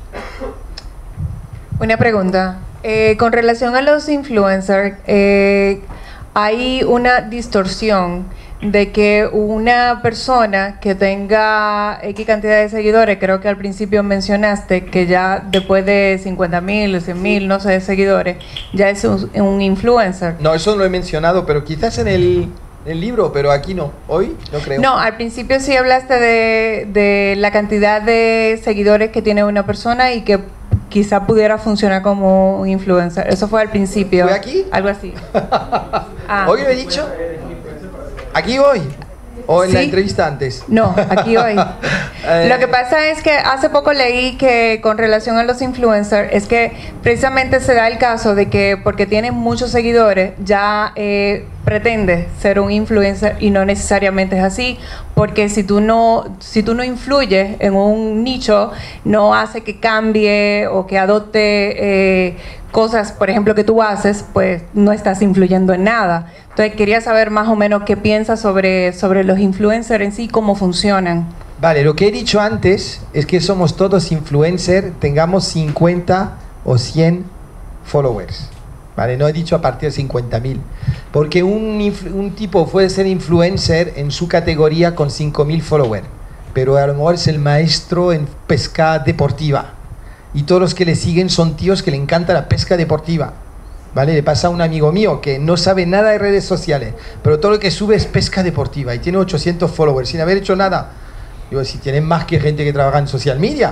Una pregunta. Eh, con relación a los influencers, eh, hay una distorsión de que una persona que tenga X cantidad de seguidores, creo que al principio mencionaste que ya después de cincuenta mil, cien mil, no sé, seguidores, ya es un, un influencer. No, eso no lo he mencionado, pero quizás en el, el libro, pero aquí no, hoy no creo. No, al principio sí hablaste de, de la cantidad de seguidores que tiene una persona y que quizá pudiera funcionar como un influencer. Eso fue al principio. ¿Fue aquí? Algo así. Ah. ¿Hoy lo he dicho? ¿Aquí hoy? ¿O en ¿Sí? la entrevista antes? No, aquí hoy. eh, Lo que pasa es que hace poco leí que con relación a los influencers, es que precisamente se da el caso de que porque tienen muchos seguidores, ya eh, pretende ser un influencer y no necesariamente es así, porque si tú no, si tú no influyes en un nicho, no hace que cambie o que adopte eh, cosas, por ejemplo, que tú haces, pues no estás influyendo en nada. Entonces quería saber más o menos qué piensas sobre, sobre los influencers en sí, cómo funcionan. Vale, lo que he dicho antes es que somos todos influencers, tengamos cincuenta o cien followers. Vale, no he dicho a partir de cincuenta mil. Porque un, un tipo puede ser influencer en su categoría con cinco mil followers, pero a lo mejor es el maestro en pesca deportiva. Y todos los que le siguen son tíos que le encanta la pesca deportiva. ¿vale? Le pasa a un amigo mío que no sabe nada de redes sociales, pero todo lo que sube es pesca deportiva y tiene ochocientos followers sin haber hecho nada. Digo, si tienen más que gente que trabaja en social media,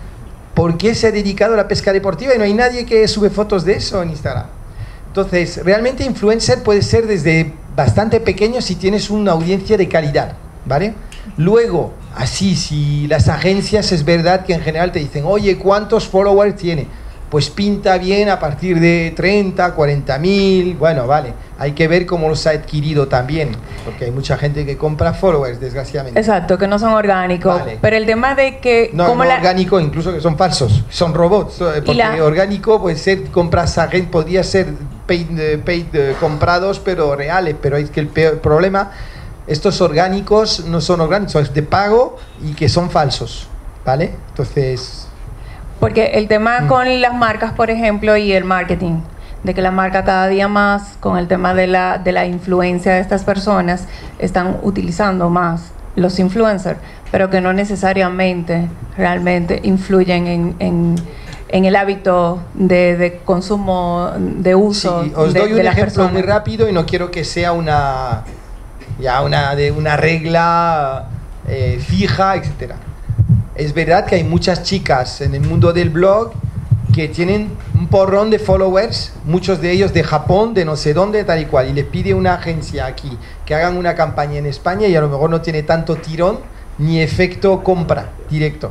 ¿por qué se ha dedicado a la pesca deportiva y no hay nadie que sube fotos de eso en Instagram? Entonces, realmente influencer puede ser desde bastante pequeño si tienes una audiencia de calidad, ¿vale? Luego, así, si las agencias es verdad que en general te dicen, oye, ¿cuántos followers tiene? Pues pinta bien a partir de treinta, cuarenta mil, bueno, vale, hay que ver cómo los ha adquirido también, porque hay mucha gente que compra followers, desgraciadamente. Exacto, que no son orgánicos, Vale. pero el tema de que... No, como no la... orgánico, incluso que son falsos, son robots, porque la... orgánico puede ser, compras a gente, podría ser paid, eh, paid eh, comprados, pero reales, pero es que el peor problema, estos orgánicos no son orgánicos, son de pago y que son falsos, ¿vale? Entonces... Porque el tema mm. con las marcas, por ejemplo, y el marketing, de que la marca cada día más, con el tema de la, de la influencia de estas personas, están utilizando más los influencers, pero que no necesariamente realmente influyen en, en, en el hábito de, de consumo, de uso sí, os de, doy un de las ejemplo personas. muy rápido y no quiero que sea una, ya una, de una regla eh, fija, etcétera. Es verdad que hay muchas chicas en el mundo del blog que tienen un porrón de followers, muchos de ellos de Japón, de no sé dónde, tal y cual, y les pide una agencia aquí que hagan una campaña en España y a lo mejor no tiene tanto tirón ni efecto compra directo.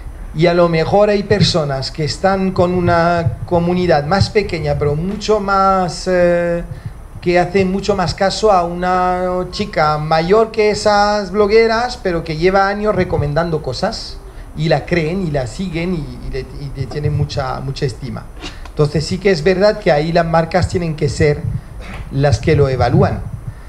Y a lo mejor hay personas que están con una comunidad más pequeña, pero mucho más... Eh, que hacen mucho más caso a una chica mayor que esas blogueras, pero que lleva años recomendando cosas y la creen y la siguen y, y, le, y le tienen mucha, mucha estima. Entonces sí que es verdad que ahí las marcas tienen que ser las que lo evalúan.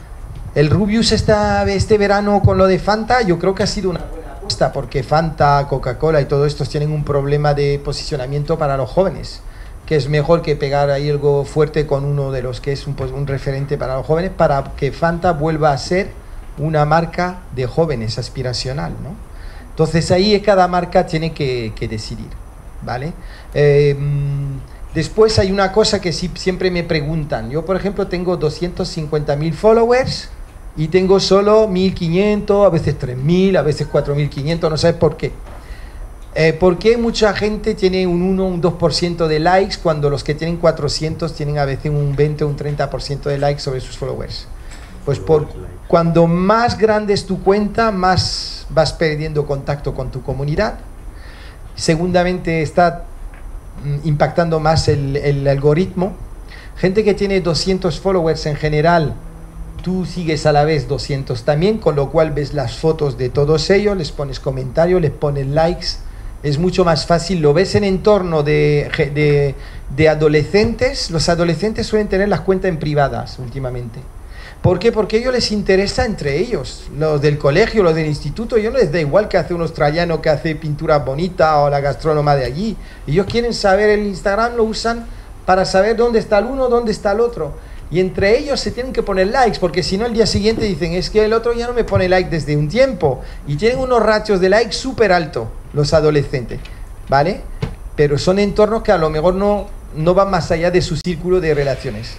El Rubius esta, este verano con lo de Fanta, yo creo que ha sido una buena apuesta, porque Fanta, Coca-Cola y todo esto tienen un problema de posicionamiento para los jóvenes, que es mejor que pegar ahí algo fuerte con uno de los que es un, pues, un referente para los jóvenes, para que Fanta vuelva a ser una marca de jóvenes aspiracional, ¿no? Entonces ahí cada marca tiene que, que decidir, ¿vale? Eh, después hay una cosa que sí, siempre me preguntan. Yo, por ejemplo, tengo doscientos cincuenta mil followers y tengo solo mil quinientos, a veces tres mil, a veces cuatro mil quinientos, no sabes por qué. Eh, ¿Por qué mucha gente tiene un uno, un dos por ciento de likes cuando los que tienen cuatrocientos tienen a veces un veinte o un treinta por ciento de likes sobre sus followers? Pues por, cuando más grande es tu cuenta, más vas perdiendo contacto con tu comunidad. Segundamente está mm, impactando más el, el algoritmo. Gente que tiene doscientos followers en general, tú sigues a la vez doscientos también, con lo cual ves las fotos de todos ellos, les pones comentarios, les pones likes. Es mucho más fácil, lo ves en entorno de, de, de adolescentes. Los adolescentes suelen tener las cuentas en privadas últimamente. ¿Por qué? Porque a ellos les interesa entre ellos, los del colegio, los del instituto. Ellos no les da igual que hace un australiano que hace pintura bonita o la gastrónoma de allí. Ellos quieren saber, el Instagram lo usan para saber dónde está el uno, dónde está el otro. Y entre ellos se tienen que poner likes, porque si no el día siguiente dicen, es que el otro ya no me pone like desde un tiempo. Y tienen unos ratios de likes súper altos los adolescentes, ¿vale? Pero son entornos que a lo mejor no, no van más allá de su círculo de relaciones.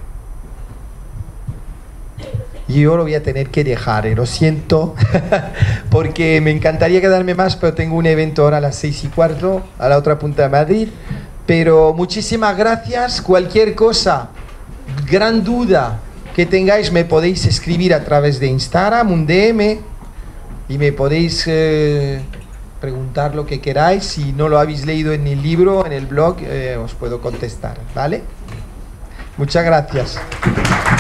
Y yo lo voy a tener que dejar, eh, lo siento, porque me encantaría quedarme más, pero tengo un evento ahora a las seis y cuarto, a la otra punta de Madrid. Pero muchísimas gracias. Cualquier cosa, gran duda que tengáis, me podéis escribir a través de Instagram, un D M, y me podéis eh, preguntar lo que queráis. Si no lo habéis leído en el libro, en el blog, eh, os puedo contestar, ¿vale? Muchas gracias.